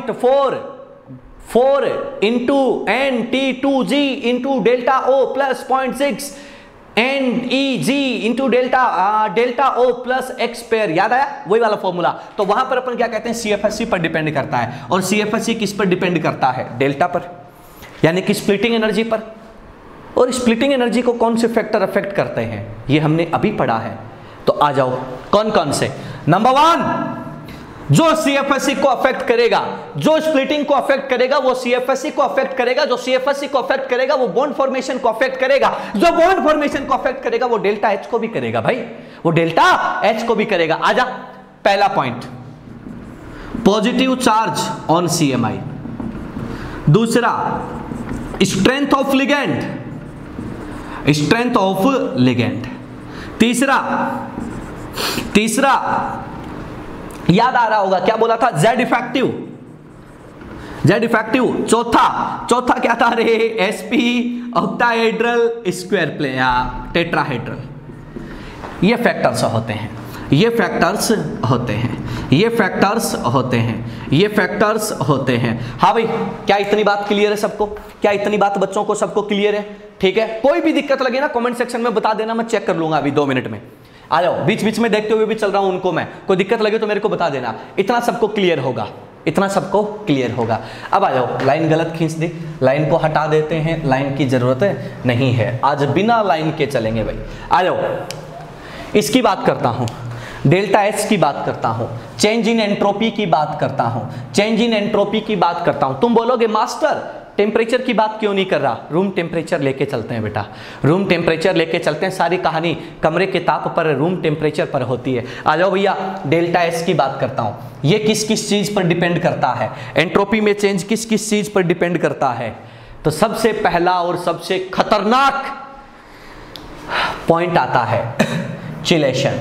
0.4 into NT2G into delta O plus 0.6 NEG into delta O plus X pair. याद आया वही वाला फॉर्मूला? तो वहां पर अपन क्या कहते हैं, CFSE पर डिपेंड करता है। और CFSE किस पर डिपेंड करता है? डेल्टा पर, यानी कि स्प्लिटिंग एनर्जी पर। और स्प्लिटिंग एनर्जी को कौन से फैक्टर अफेक्ट करते हैं, ये हमने अभी पढ़ा है। तो आ जाओ कौन कौन से। नंबर 1, जो CFSE को अफेक्ट करेगा, जो स्प्लिटिंग को अफेक्ट करेगा वो CFSE को अफेक्ट करेगा, जो CFSE को अफेक्ट करेगा वो बॉन्ड फॉर्मेशन को अफेक्ट करेगा, जो बॉन्ड फॉर्मेशन को अफेक्ट करेगा वो डेल्टा H को भी करेगा भाई, वो डेल्टा H को भी करेगा। आजा, पहला point positive charge on CMI, दूसरा strength of ligand, strength of ligand, तीसरा याद आ रहा होगा क्या बोला था, Z इफेक्टिव, चौथा क्या था रे, SP ऑक्टाहेड्रल स्क्वायर प्लेन या टेट्राहेड्रल। ये फैक्टर्स होते हैं, ये फैक्टर्स होते हैं। हाँ भाई, क्या इतनी बात क्लियर है सबको? क्या इतनी बात बच्चों को सबको क्लियर है? ठीक है, कोई भी दिक्कत लगे ना कमेंट सेक्शन में बता देना, मैं चेक कर लूंगा अभी 2 मिनट में। आ जाओ, बीच बीच में देखते हुए भी चल रहा हूं उनको मैं, कोई दिक्कत लगे तो मेरे को बता देना। इतना सबको क्लियर होगा, इतना सबको क्लियर होगा। अब आ जाओ, लाइन गलत खींच दी, लाइन को हटा देते हैं, लाइन की जरूरत नहीं है, आज बिना लाइन के चलेंगे भाई। आ जाओ, इसकी बात करता हूं, डेल्टा एच की बात करता हूं, चेंज इन एंट्रोपी की बात करता हूं, तुम बोलोगे मास्टर टेम्परेचर की बात क्यों नहीं कर रहा? रूम टेम्परेचर लेके चलते हैं बेटा, रूम टेम्परेचर लेके चलते हैं। सारी कहानी कमरे के ताप पर, रूम टेम्परेचर पर होती है। आ जाओ भैया, डेल्टा एस की बात करता हूं, ये किस किस चीज पर डिपेंड करता है? एंट्रोपी में चेंज किस किस चीज पर डिपेंड करता है? तो सबसे पहला और सबसे खतरनाक पॉइंट आता है चिलेशन।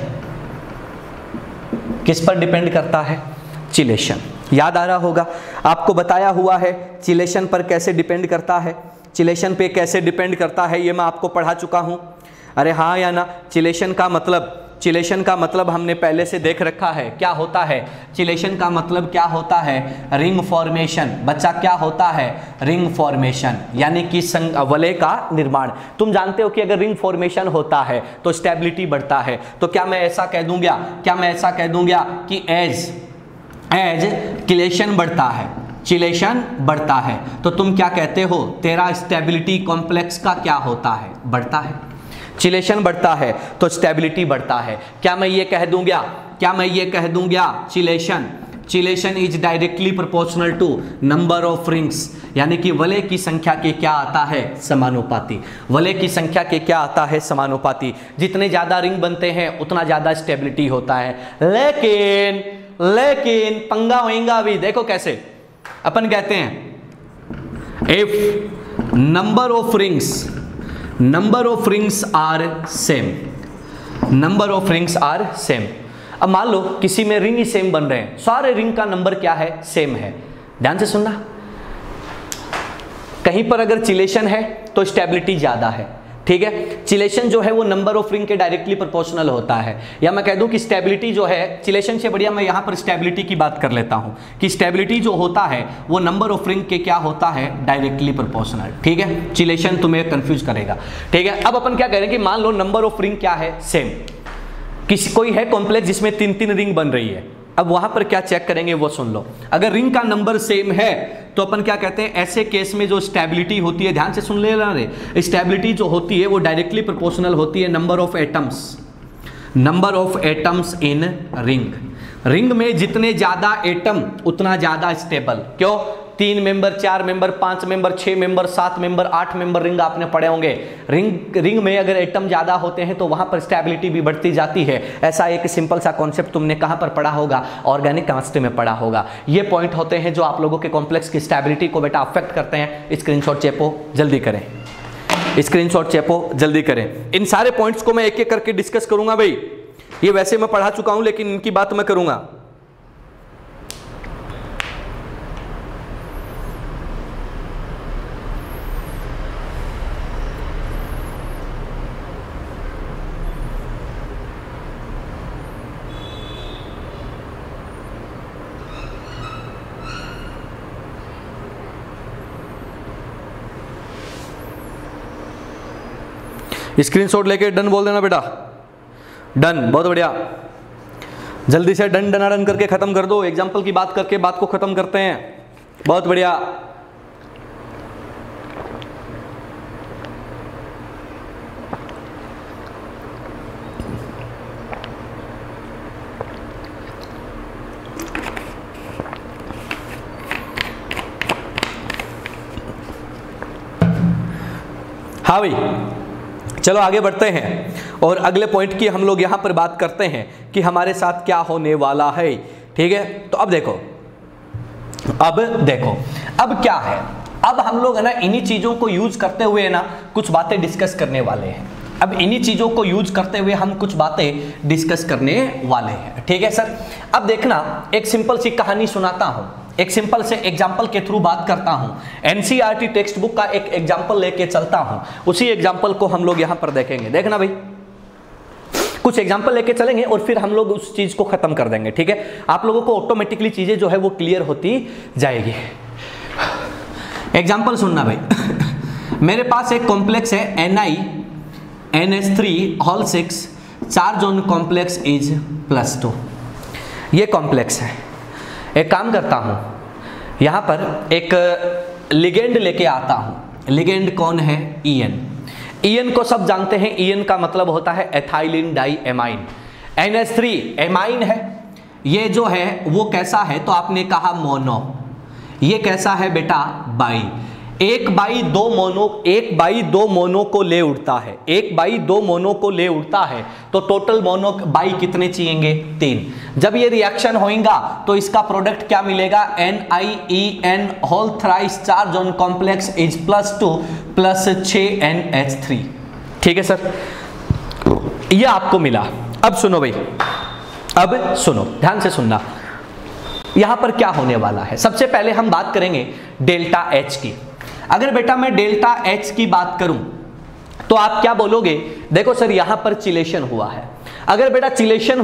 किस पर डिपेंड करता है? चिलेशन। याद आ रहा होगा, आपको बताया हुआ है चिलेशन पर कैसे डिपेंड करता है, चिलेशन पे कैसे डिपेंड करता है, ये मैं आपको पढ़ा चुका हूं। अरे हाँ या ना? चिलेशन का मतलब हमने पहले से देख रखा है। क्या होता है चिलेशन का मतलब? क्या होता है? Ring formation. बच्चा क्या होता है? रिंग फॉर्मेशन, यानी कि वलय का निर्माण। तुम जानते हो कि अगर रिंग फॉर्मेशन होता है तो स्टेबिलिटी बढ़ता है। तो क्या मैं ऐसा कह दूंगा कि एज चिलेशन बढ़ता है, तो तुम क्या कहते हो? तेरा स्टेबिलिटी कॉम्प्लेक्स का क्या होता है? बढ़ता है। चिलेशन बढ़ता है तो स्टेबिलिटी बढ़ता है। क्या मैं ये कह दूंगा chelation is directly proportional to number of rings, यानी कि वलय की संख्या के क्या आता है? समानुपाती। वलय की संख्या के क्या आता है? समानुपाती। जितने ज्यादा रिंग बनते हैं उतना ज्यादा स्टेबिलिटी होता है। लेकिन पंगा होएगा भी, देखो कैसे। अपन कहते हैं if number of rings are same, अब मान लो किसी में रिंग ही सेम बन रहे हैं, सारे रिंग का नंबर क्या है? सेम है। ध्यान से सुनना, कहीं पर अगर चिलेशन है तो स्टेबिलिटी ज्यादा है, ठीक है। चिलेशन जो है वो नंबर ऑफ रिंग के डायरेक्टली प्रोपोर्शनल होता है। या मैं कह दूं कि स्टेबिलिटी जो है, चिलेशन से बढ़िया मैं यहां पर स्टेबिलिटी की बात कर लेता हूं कि स्टेबिलिटी जो होता है वो नंबर ऑफ रिंग के क्या होता है? डायरेक्टली प्रोपोर्शनल, ठीक है। चिलेशन तुम्हें कंफ्यूज करेगा, ठीक है। अब अपन क्या कह रहे हैं कि मान लो नंबर ऑफ रिंग क्या है? सेम। कोई है कॉम्प्लेक्स जिसमें 3 रिंग बन रही है, अब वहां पर क्या चेक करेंगे वो सुन लो। अगर रिंग का नंबर सेम है तो अपन क्या कहते हैं? ऐसे केस में जो स्टेबिलिटी होती है, ध्यान से सुन लेना रे, स्टेबिलिटी जो होती है वो डायरेक्टली प्रोपोर्शनल होती है number of atoms in ring में जितने ज्यादा एटम उतना ज्यादा स्टेबल। क्यों? 3 member, 4 member, 5 member, 6 member, 7 member, 8 member ring आपने पढ़े होंगे। रिंग में अगर एटम ज्यादा होते हैं तो वहां पर स्टेबिलिटी भी बढ़ती जाती है। ऐसा एक सिंपल सा कॉन्सेप्ट तुमने कहां पर पढ़ा होगा? ऑर्गेनिक केमिस्ट्री में पढ़ा होगा। ये पॉइंट होते हैं जो आप लोगों के कॉम्प्लेक्स की स्टेबिलिटी को बेटा अफेक्ट करते हैं। स्क्रीनशॉट चेपो जल्दी करें, इन सारे पॉइंट्स को मैं एक एक करके डिस्कस करूंगा भाई। ये वैसे मैं पढ़ा चुका हूं लेकिन इनकी बात मैं करूंगा। स्क्रीनशॉट लेके डन बोल देना बेटा, डन, बहुत बढ़िया। जल्दी से डन डनाडन करके खत्म कर दो, एग्जाम्पल की बात करके बात को खत्म करते हैं, बहुत बढ़िया। हाँ भाई, चलो आगे बढ़ते हैं और अगले पॉइंट की हम लोग यहाँ पर बात करते हैं कि हमारे साथ क्या होने वाला है। ठीक है, तो अब देखो अब क्या है, अब हम लोग है ना इन्हीं चीज़ों को यूज करते हुए ना कुछ बातें डिस्कस करने वाले हैं। अब इन्हीं चीज़ों को यूज करते हुए हम कुछ बातें डिस्कस करने वाले हैं। ठीक है सर, अब देखना एक सिंपल सी कहानी सुनाता हूँ, एक सिंपल से एग्जाम्पल के थ्रू बात करता हूँ। एनसीईआरटी टेक्स्ट बुक का एक एग्जाम्पल लेके चलता हूँ, उसी एग्जाम्पल को हम लोग यहाँ पर देखेंगे। देखना भाई, कुछ एग्जाम्पल लेके चलेंगे और फिर हम लोग उस चीज को खत्म कर देंगे। ठीक है, आप लोगों को ऑटोमेटिकली चीजें जो है वो क्लियर होती जाएगी। एग्जाम्पल सुनना भाई। मेरे पास एक कॉम्प्लेक्स है NiNH3 whole 6 charge on complex is +2। ये कॉम्प्लेक्स है। एक काम करता हूं, यहां पर एक लिगेंड लेके आता हूं। लिगेंड कौन है? EN को सब जानते हैं, EN का मतलब होता है ethylene die amine. NH3 amine है, ये जो है वो कैसा है? तो आपने कहा मोनो, ये कैसा है बेटा? बाई। 1/2 मोनो को ले उड़ता है, 1/2 मोनो को ले उड़ता है, तो टोटल मोनो बाई कितने चाहिएंगे? 3। जब ये रिएक्शन होगा तो इसका प्रोडक्ट क्या मिलेगा? NiEN whole thrice charge on complex is +2 + 6NH3। ठीक है सर, ये आपको मिला। अब सुनो भाई, अब सुनो, ध्यान से सुनना, यहां पर क्या होने वाला है। सबसे पहले हम बात करेंगे डेल्टा H की। अगर बेटा मैं डेल्टा H की बात करूं तो आप क्या बोलोगे? देखो सर, यहां पर चिलेशन हुआ है। अगर बेटा चिलेशन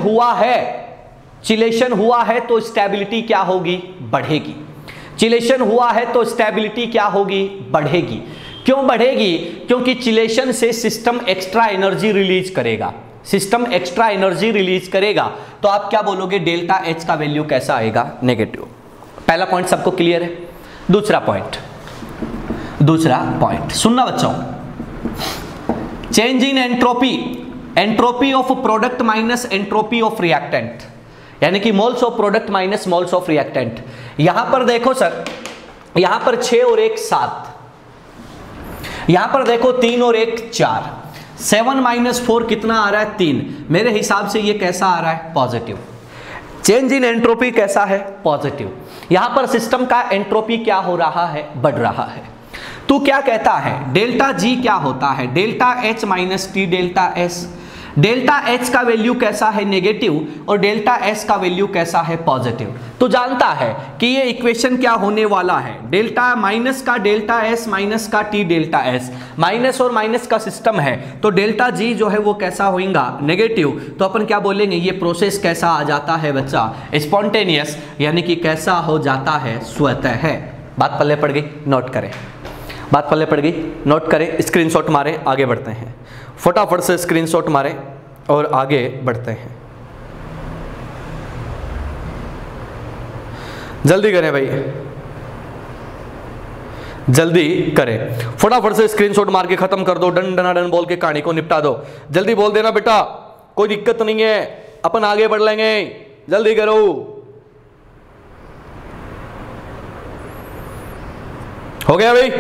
हुआ है तो स्टेबिलिटी क्या होगी? बढ़ेगी। चिलेशन हुआ है तो स्टेबिलिटी क्या होगी? बढ़ेगी। क्यों बढ़ेगी? क्योंकि चिलेशन से सिस्टम एक्स्ट्रा एनर्जी रिलीज करेगा। सिस्टम एक्स्ट्रा एनर्जी रिलीज करेगा तो आप क्या बोलोगे? डेल्टा H का वैल्यू कैसा आएगा? नेगेटिव। पहला पॉइंट सबको क्लियर है। दूसरा पॉइंट सुनना बच्चों, change in entropy of product minus entropy of reactant, यानी कि moles of product minus moles of reactant. यहां पर देखो सर, यहां पर 6 और 1 7, यहां पर देखो 3 और 1 4, 7 - 4 कितना आ रहा है? 3। मेरे हिसाब से ये कैसा आ रहा है? पॉजिटिव। चेंज इन एंट्रोपी कैसा है? पॉजिटिव। यहां पर सिस्टम का एंट्रोपी क्या हो रहा है? बढ़ रहा है। तू क्या कहता है? डेल्टा G क्या होता है? Delta H - T delta S। Delta H का वैल्यू कैसा है? नेगेटिव, और डेल्टा S का वैल्यू कैसा है? पॉजिटिव। तो जानता है कि ये इक्वेशन क्या होने वाला है? डेल्टा माइनस का डेल्टा S माइनस का T डेल्टा S, माइनस और माइनस का सिस्टम है, तो डेल्टा G जो है वो कैसा होगा? नेगेटिव। तो अपन क्या बोलेंगे? ये प्रोसेस कैसा आ जाता है बच्चा? स्पॉन्टेनियस, यानी कि कैसा हो जाता है? स्वतः है। बात पल्ले पड़ गई? नोट करें, बात पल्ले पड़ गई, नोट करें, स्क्रीनशॉट मारें, आगे बढ़ते हैं। फटाफट से स्क्रीनशॉट मारें और आगे बढ़ते हैं। जल्दी करें भाई, जल्दी करें, फटाफट से स्क्रीनशॉट मार के खत्म कर दो। डन डनाडन बोल के कहानी को निपटा दो। जल्दी बोल देना बेटा, कोई दिक्कत नहीं है, अपन आगे बढ़ लेंगे। जल्दी करो। हो गया भाई?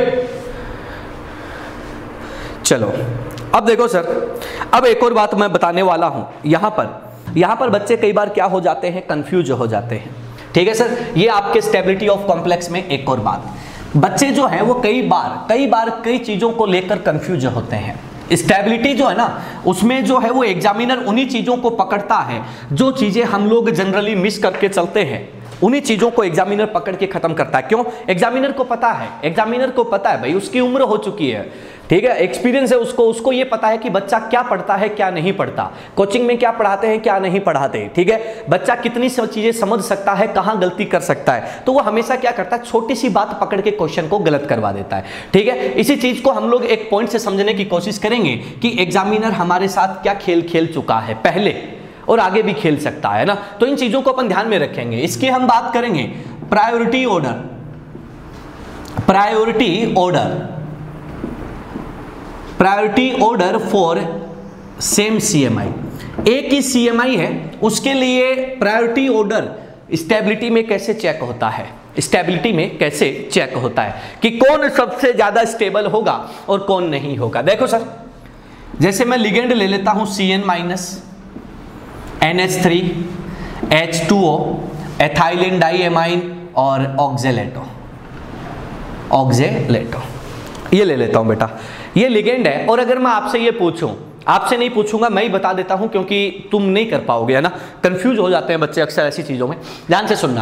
चलो अब देखो सर, अब एक और बात मैं बताने वाला हूं। यहां पर बच्चे कई बार क्या हो जाते हैं? कंफ्यूज हो जाते हैं। ठीक है सर, ये आपके स्टेबिलिटी ऑफ कॉम्प्लेक्स में एक और बात, बच्चे जो है वो कई बार कई चीजों को लेकर कंफ्यूज होते हैं। स्टेबिलिटी जो है ना, उसमें जो है वो एग्जामिनर उन्हीं चीजों को पकड़ता है जो चीजें हम लोग जनरली मिस करके चलते हैं। उन्हीं चीजों को एग्जामिनर पकड़ के खत्म करता है। क्यों? एग्जामिनर को पता है, एग्जामिनर को पता है भाई, उसकी उम्र हो चुकी है, ठीक है, एक्सपीरियंस है उसको ये पता है कि बच्चा क्या पढ़ता है क्या नहीं पढ़ता, कोचिंग में क्या पढ़ाते हैं क्या नहीं पढ़ाते, ठीक है, बच्चा कितनी चीजें समझ सकता है, कहां गलती कर सकता है। तो वो हमेशा क्या करता है, छोटी सी बात पकड़ के क्वेश्चन को गलत करवा देता है, ठीक है। इसी चीज को हम लोग एक पॉइंट से समझने की कोशिश करेंगे कि एग्जामिनर हमारे साथ क्या खेल खेल चुका है पहले और आगे भी खेल सकता है ना। तो इन चीजों को अपन ध्यान में रखेंगे। इसकी हम बात करेंगे priority order, priority order for same CMI. एक ही सीएमआई है, उसके लिए प्रायोरिटी ऑर्डर स्टेबिलिटी में कैसे चेक होता है, स्टेबिलिटी में कैसे चेक होता है कि कौन सबसे ज्यादा स्टेबल होगा और कौन नहीं होगा। देखो सर, जैसे मैं लिगेंड ले लेता हूं CN- NH3 H2O ethylene diamine और ऑक्जेलेटो, ये ले लेता हूं बेटा, ये लिगेंड है। और अगर मैं आपसे ये पूछूं, आपसे नहीं पूछूंगा, मैं ही बता देता हूं क्योंकि तुम नहीं कर पाओगे, है ना, कंफ्यूज हो जाते हैं बच्चे अक्सर ऐसी चीजों में। ध्यान से सुनना,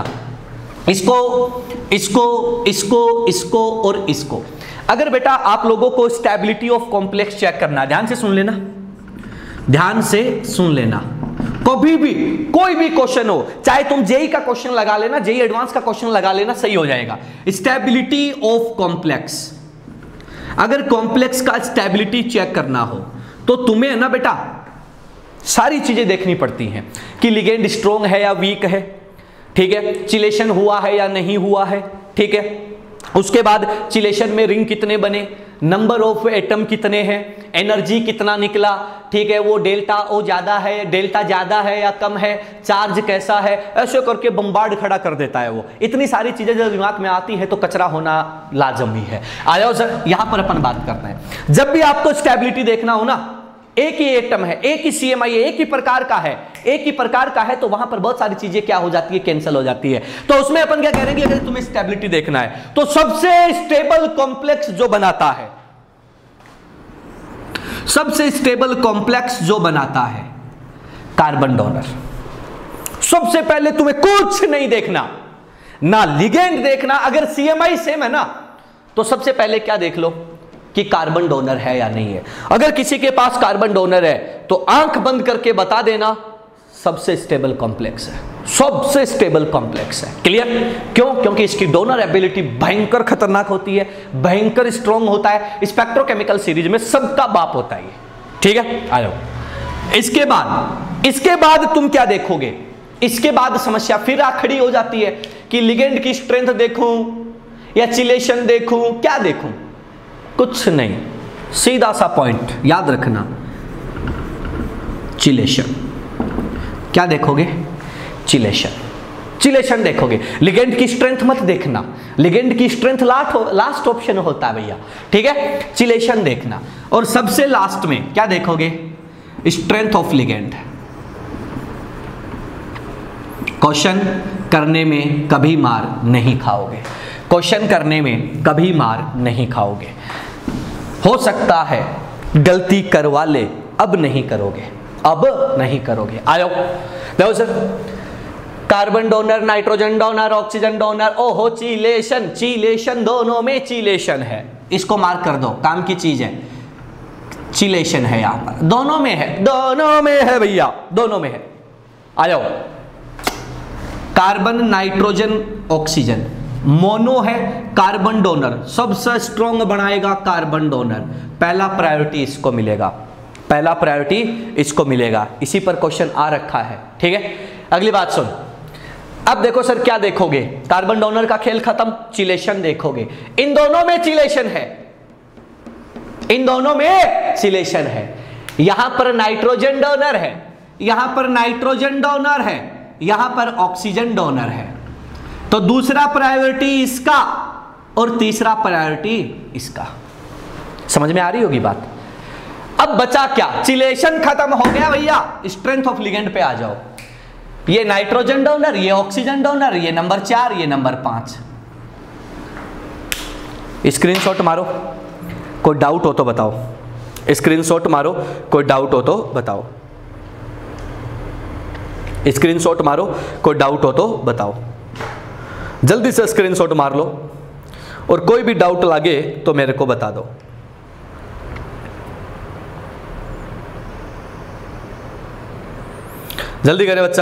इसको और इसको। अगर बेटा आप लोगों को स्टेबिलिटी ऑफ कॉम्प्लेक्स चेक करना, ध्यान से सुन लेना, ध्यान से सुन लेना, कभी भी कोई भी क्वेश्चन हो, चाहे तुम जेई का क्वेश्चन लगा लेना, जेई एडवांस का क्वेश्चन लगा लेना, सही हो जाएगा। स्टेबिलिटी ऑफ कॉम्प्लेक्स, अगर कॉम्प्लेक्स का स्टेबिलिटी चेक करना हो तो तुम्हें ना बेटा सारी चीजें देखनी पड़ती हैं कि लिगेंड स्ट्रॉन्ग है या वीक है, ठीक है, चिलेशन हुआ है या नहीं हुआ है, ठीक है, उसके बाद चिलेशन में रिंग कितने बने, नंबर ऑफ एटम कितने हैं, एनर्जी कितना निकला, ठीक है, वो डेल्टा ओ ज्यादा है, डेल्टा ज्यादा है या कम है, चार्ज कैसा है, ऐसे करके बम्बार्ड खड़ा कर देता है वो। इतनी सारी चीजें जब दिमाग में आती है तो कचरा होना लाजमी है। आ जाओ सर, यहां पर अपन बात करते हैं। जब भी आपको स्टेबिलिटी देखना हो ना, एक ही एटम है, एक ही सीएमआई है, एक ही प्रकार का है, तो वहां पर बहुत सारी चीजें क्या हो जाती है, कैंसिल हो जाती है। तो उसमें अपन क्या करेंगे, अगर तुम्हें स्टेबिलिटी देखना है तो सबसे स्टेबल कॉम्प्लेक्स जो बनाता है, सबसे स्टेबल कॉम्प्लेक्स जो बनाता है कार्बन डोनर। सबसे पहले तुम्हें कुछ नहीं देखना, ना लिगेंड देखना, अगर सीएमआई सेम है ना तो सबसे पहले क्या देख लो कि कार्बन डोनर है या नहीं है। अगर किसी के पास कार्बन डोनर है तो आंख बंद करके बता देना सबसे स्टेबल कॉम्प्लेक्स है, सबसे स्टेबल कॉम्प्लेक्स है। क्लियर? क्यों? क्योंकि इसकी डोनर एबिलिटी भयंकर खतरनाक होती है, भयंकर स्ट्रॉन्ग होता है, स्पेक्ट्रोकेमिकल सीरीज में सबका बाप होता है ये, ठीक है। आ जाओ, इसके बाद तुम क्या देखोगे, इसके बाद समस्या फिर खड़ी हो जाती है कि लिगेंड की स्ट्रेंथ देखूं या चिलेशन देखूं, क्या देखूं, कुछ नहीं, सीधा सा पॉइंट याद रखना, चिलेशन। क्या देखोगे? चिलेशन देखोगे। लिगेंड की स्ट्रेंथ मत देखना, लिगेंड की स्ट्रेंथ लास्ट ऑप्शन होता है भैया, ठीक है, चिलेशन देखना। और सबसे लास्ट में क्या देखोगे? Strength of ligand. क्वेश्चन करने में कभी मार नहीं खाओगे, क्वेश्चन करने में कभी मार नहीं खाओगे। हो सकता है गलती करवा ले, अब नहीं करोगे, अब नहीं करोगे। आओ देखो sir, carbon donor, nitrogen donor, oxygen donor, ओहो चिलेशन, दोनों में चिलेशन है, इसको मार्क कर दो, काम की चीज है, चिलेशन है यहां पर, दोनों में है भैया, दोनों में है। आ जाओ, कार्बन, नाइट्रोजन, ऑक्सीजन, मोनो है, कार्बन डोनर सबसे स्ट्रॉन्ग बनाएगा कार्बन डोनर, पहला प्रायोरिटी इसको मिलेगा, पहला प्रायोरिटी इसको मिलेगा। इसी पर क्वेश्चन आ रखा है, ठीक है। अगली बात सुन, अब देखो सर क्या देखोगे, कार्बन डोनर का खेल खत्म, चिलेशन देखोगे। इन दोनों में चिलेशन है, इन दोनों में चिलेशन है। यहां पर नाइट्रोजन डोनर है, यहां पर नाइट्रोजन डोनर है, यहां पर ऑक्सीजन डोनर है। तो दूसरा प्रायोरिटी इसका और तीसरा प्रायोरिटी इसका। समझ में आ रही होगी बात। अब बचा क्या? चिलेशन खत्म हो गया भैया, स्ट्रेंथ ऑफ लिगेंड पे आ जाओ। ये नाइट्रोजन डोनर, ये ऑक्सीजन डोनर, ये नंबर 4, ये नंबर 5। स्क्रीनशॉट मारो, कोई डाउट हो तो बताओ, स्क्रीनशॉट मारो, कोई डाउट हो तो बताओ, स्क्रीनशॉट मारो, कोई डाउट हो तो बताओ। जल्दी से स्क्रीनशॉट मार लो और कोई भी डाउट लगे तो मेरे को बता दो। जल्दी करें बच्चा।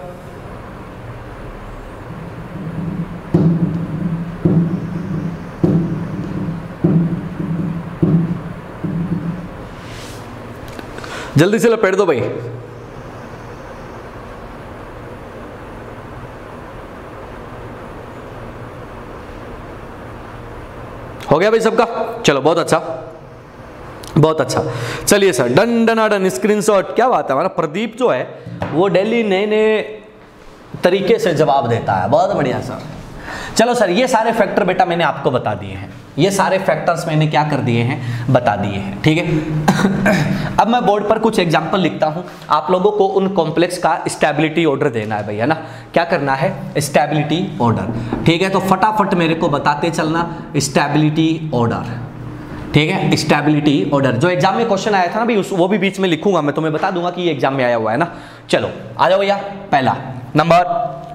जल्दी से लपेट दो भाई। हो गया भाई सबका? चलो बहुत अच्छा, बहुत अच्छा। चलिए sir, done done done, screenshot. क्या बात है, हमारा प्रदीप जो है वो डेली नए नए तरीके से जवाब देता है। बहुत बढ़िया सर। चलो सर, ये सारे फैक्टर बेटा मैंने आपको बता दिए हैं, ये सारे फैक्टर्स मैंने क्या कर दिए हैं, बता दिए हैं, ठीक है। अब मैं बोर्ड पर कुछ एग्जांपल लिखता हूं, आप लोगों को उन कॉम्प्लेक्स का स्टेबिलिटी ऑर्डर देना है भैया ना। क्या करना है? स्टेबिलिटी ऑर्डर, ठीक है। तो फटाफट मेरे को बताते चलना स्टेबिलिटी ऑर्डर, ठीक है। स्टेबिलिटी ऑर्डर जो एग्जाम में क्वेश्चन आया था ना भाई, वो भी बीच में लिखूंगा, मैं तुम्हें बता दूंगा कि ये एग्जाम में आया हुआ है ना। चलो आ जाओ भैया। पहला नंबर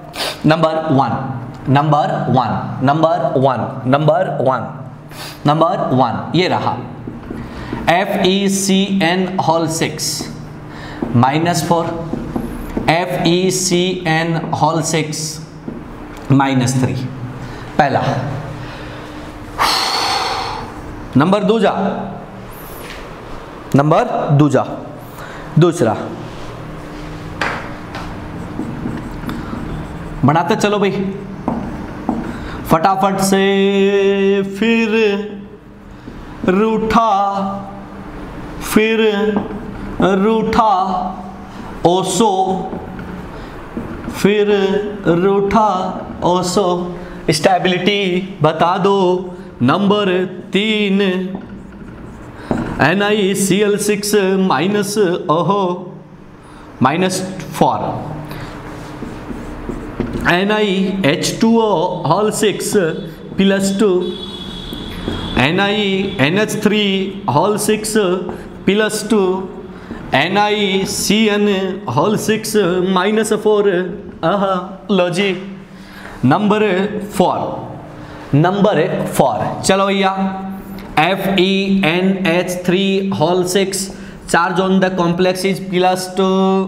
वन ये रहा FECN होल 6 -4 FECN होल 6 -3, पहला। नंबर दूजा, दूसरा। बढ़ाते चलो भाई फटाफट से। फिर रूठा ओसो, फिर रूठा ओसो। स्टेबिलिटी बता दो। Number 3 NiCl6 -4 NiH2O whole 6 +2 NiNH3 whole 6 +2 NiCN whole 6 -4। लो जी नंबर 4। चलो भैया, FeNH3 whole 6 charge on the complex is +2।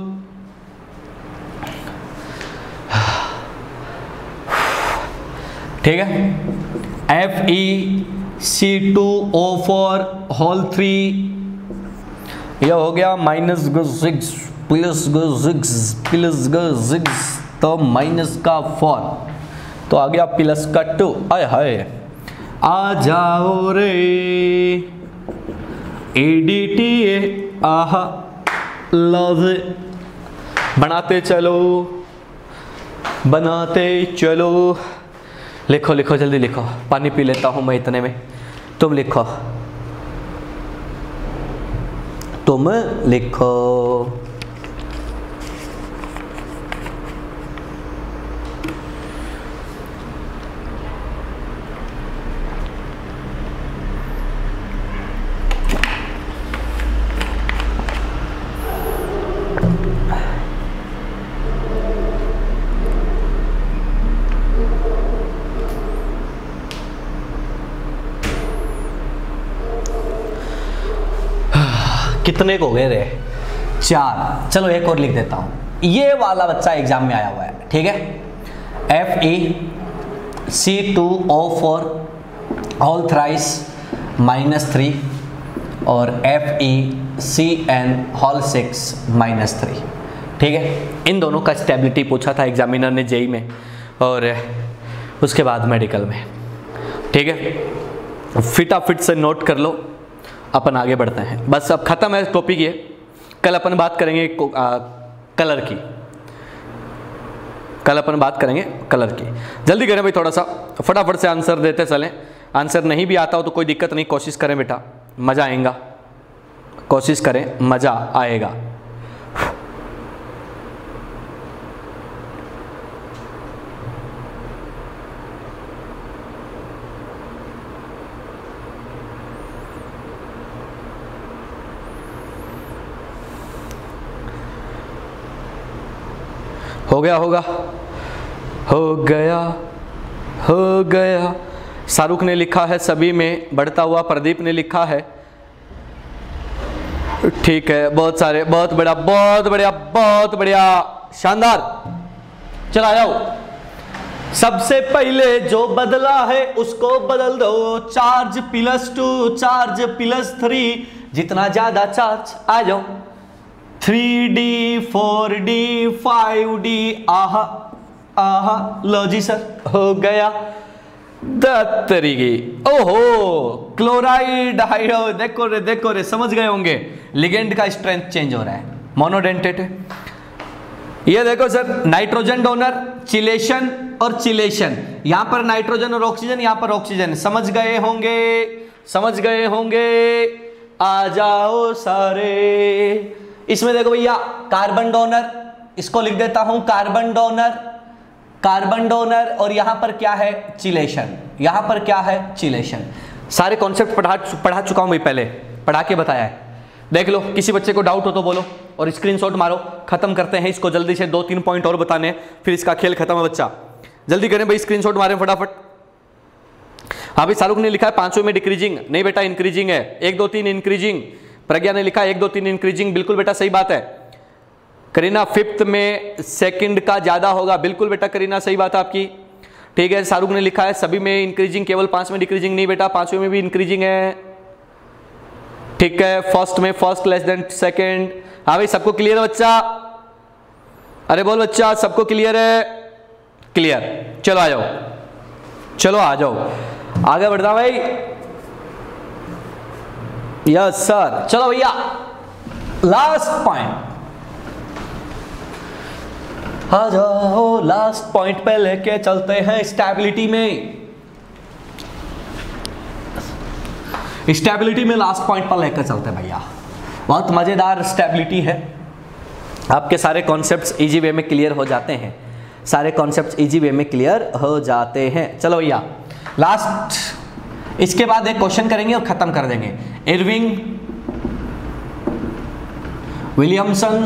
ठीक है। FeC2O4 होल 3 यह हो गया -6 +6 तो माइनस का 4 तो आ गया +2। आय हाय आ जाओ रे ADTA आहा लव। बनाते चलो। लिखो जल्दी लिखो, पानी पी लेता हूं मैं इतने में। तुम लिखो। कितने को गए रे? 4। चलो एक और लिख देता हूं। ये वाला बच्चा एग्जाम में आया हुआ है, ठीक है। FeC2O4 होल थ्राइस -3 और FeCN होल 6 -3, ठीक है। इन दोनों का स्टेबिलिटी पूछा था एग्जामिनर ने जेई में और उसके बाद मेडिकल में, ठीक है। फिटाफिट से नोट कर लो, अपन आगे बढ़ते हैं। बस अब खत्म है टॉपिक ये। कल अपन बात करेंगे कलर की। जल्दी करें भाई, थोड़ा सा फटाफट से आंसर देते चलें। आंसर नहीं भी आता हो तो कोई दिक्कत नहीं, कोशिश करें बेटा, मज़ा आएगा। कोशिश करें, मज़ा आएगा। हो गया हो गया। शाहरुख ने लिखा है सभी में, बढ़ता हुआ प्रदीप ने लिखा है, ठीक है, बहुत सारे, बहुत बढ़िया, बहुत बढ़िया, बहुत बढ़िया, शानदार। चलो आ जाओ। सबसे पहले जो बदला है उसको बदल दो, चार्ज +2 चार्ज +3, जितना ज्यादा चार्ज। आ जाओ। 3D 4D 5D, आहा आहा, लो जी सर, हो गया। तरीके, ओहो, क्लोराइड हाइड्रो, देखो रे, समझ गए होंगे, लिगेंड का स्ट्रेंथ चेंज हो रहा है, मोनोडेंटेट है। ये देखो सर, नाइट्रोजन डोनर, चिलेशन और चिलेशन, यहां पर नाइट्रोजन और ऑक्सीजन, यहां पर ऑक्सीजन, समझ गए होंगे, समझ गए होंगे। आ जाओ सारे। इसमें देखो भैया, कार्बन डोनर, इसको लिख देता हूं कार्बन डोनर, कार्बन डोनर, और यहां पर क्या है, चिलेशन, यहां पर क्या है, चिलेशन। सारे कॉन्सेप्ट पढ़ा चुका हूं भाई, पहले पढ़ा के बताया है। देख लो, किसी बच्चे को डाउट हो तो बोलो और स्क्रीनशॉट मारो। खत्म करते हैं इसको जल्दी से, 2-3 पॉइंट और बताने हैं, फिर इसका खेल खत्म है बच्चा। जल्दी करें भाई, स्क्रीनशॉट मारें फटाफट। हाँ भाई, शाहरुख ने लिखा है 5वें में डिक्रीजिंग, नहीं बेटा इंक्रीजिंग है, 1 2 3 इंक्रीजिंग। प्रज्ञा ने लिखा 1 2 3 इंक्रीजिंग, बिल्कुल बेटा सही बात है। करीना 5th में सेकंड का ज्यादा होगा, बिल्कुल बेटा करीना सही बात है आपकी, ठीक है। शाहरुख ने लिखा है सभी में इंक्रीजिंग, केवल 5 में डिक्रीजिंग, नहीं बेटा 5वें में भी इंक्रीजिंग है, ठीक है। फर्स्ट में फर्स्ट लेस देन सेकंड। हाँ भाई, सबको क्लियर है बच्चा? अरे बोल बच्चा, सबको क्लियर है? क्लियर। चलो आ जाओ, चलो आ जाओ, आगे बढ़ता भाई। Yes sir. चलो भैया, लास्ट पॉइंट आ जाओ, लास्ट पॉइंट पे लेके चलते हैं स्टेबिलिटी में। स्टेबिलिटी में लास्ट पॉइंट पर लेकर चलते हैं भैया, बहुत मजेदार स्टेबिलिटी है। आपके सारे कॉन्सेप्ट्स इजी वे में क्लियर हो जाते हैं, सारे कॉन्सेप्ट्स इजी वे में क्लियर हो जाते हैं। चलो भैया, लास्ट, इसके बाद एक क्वेश्चन करेंगे और खत्म कर देंगे। Irving Williamson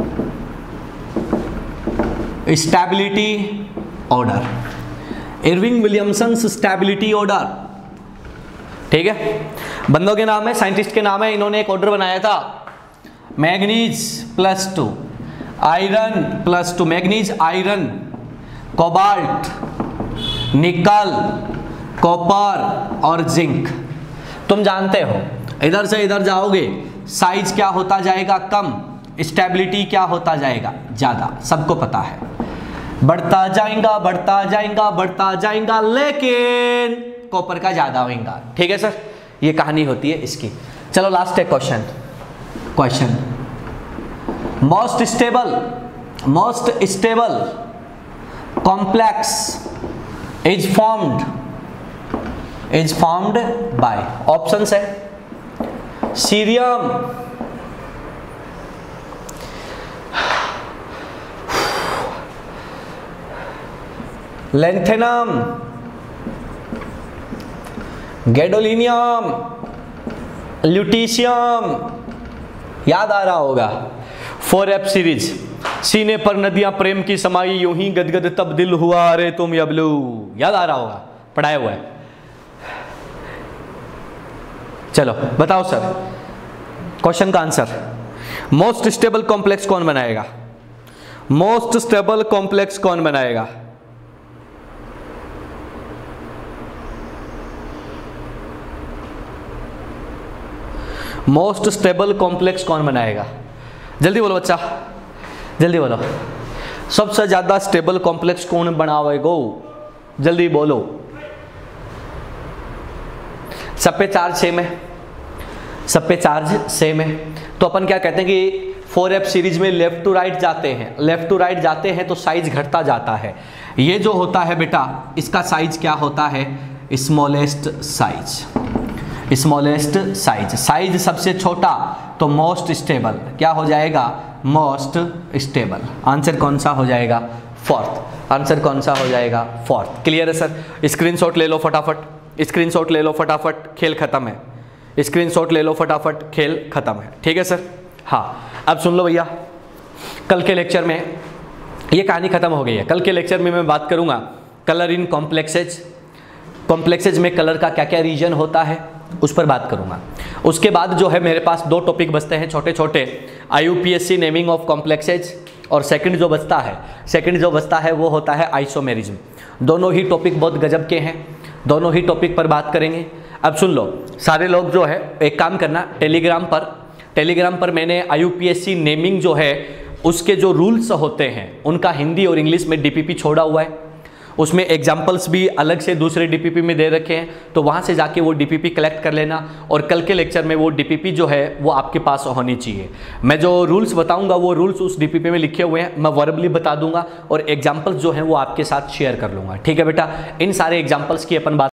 stability order, Irving Williamson stability order, ठीक है। बंदों के नाम है, साइंटिस्ट के नाम है, इन्होंने एक ऑर्डर बनाया था। Manganese +2, iron +2, manganese, iron, cobalt, nickel, copper और जिंक। तुम जानते हो, इधर से इधर जाओगे, साइज क्या होता जाएगा, कम, स्टेबिलिटी क्या होता जाएगा, ज्यादा, सबको पता है। बढ़ता जाएगा, बढ़ता जाएगा, बढ़ता जाएगा, लेकिन कॉपर का ज्यादा होगा, ठीक है सर। ये कहानी होती है इसकी। चलो लास्ट है question. Most stable complex is formed by, options है सीरियम, लैंथेनम, गैडोलिनियम, ल्यूटीशियम, याद आ रहा होगा। 4F सीरीज, सीने पर नदियां प्रेम की समाई, यूं ही गदगद तब दिल हुआ, अरे तुम यबलू, याद आ रहा होगा, पढ़ाया हुआ है। चलो बताओ सर, क्वेश्चन का आंसर। मोस्ट स्टेबल कॉम्प्लेक्स कौन बनाएगा? मोस्ट स्टेबल कॉम्प्लेक्स कौन बनाएगा? मोस्ट स्टेबल कॉम्प्लेक्स कौन बनाएगा? जल्दी बोलो बच्चा, जल्दी बोलो। सबसे ज्यादा स्टेबल कॉम्प्लेक्स कौन बनावेगा? जल्दी बोलो। सब पे चार्ज सेम है, सब पे चार्ज सेम है, तो अपन क्या कहते हैं कि 4F सीरीज में लेफ्ट टू राइट जाते हैं, लेफ्ट टू राइट जाते हैं तो साइज घटता जाता है। ये जो होता है बेटा, इसका साइज क्या होता है? Smallest size, smallest size, size सबसे छोटा तो मोस्ट स्टेबल, क्या हो जाएगा? Most stable. आंसर कौन सा हो जाएगा? फोर्थ। आंसर कौन सा हो जाएगा? फोर्थ। क्लियर है सर? स्क्रीनशॉट ले लो फटाफट, स्क्रीनशॉट ले लो फटाफट, खेल खत्म है। स्क्रीनशॉट ले लो फटाफट, खेल खत्म है, ठीक है सर। हाँ, अब सुन लो भैया, कल के लेक्चर में ये कहानी खत्म हो गई है। कल के लेक्चर में मैं बात करूंगा कलर इन कॉम्प्लेक्सेज, कॉम्प्लेक्सेज में कलर का क्या क्या रीजन होता है उस पर बात करूंगा। उसके बाद जो है मेरे पास 2 टॉपिक बचते हैं छोटे छोटे, IUPAC नेमिंग ऑफ कॉम्प्लेक्सेज, और सेकंड जो बचता है वो होता है आइसोमेरिज्म। दोनों ही टॉपिक बहुत गजब के हैं, दोनों ही टॉपिक पर बात करेंगे। अब सुन लो सारे लोग जो है, एक काम करना, टेलीग्राम पर मैंने IUPAC नेमिंग जो है उसके जो रूल्स होते हैं उनका हिंदी और इंग्लिश में DPP छोड़ा हुआ है, उसमें एग्जाम्पल्स भी अलग से दूसरे DPP में दे रखे हैं, तो वहाँ से जाके वो DPP कलेक्ट कर लेना, और कल के लेक्चर में वो DPP जो है वो आपके पास होनी चाहिए। मैं जो रूल्स बताऊंगा वो रूल्स उस DPP में लिखे हुए हैं, मैं वर्बली बता दूंगा और एग्जाम्पल्स जो हैं वो आपके साथ शेयर कर लूँगा। ठीक है बेटा, इन सारे एग्जाम्पल्स की अपन बात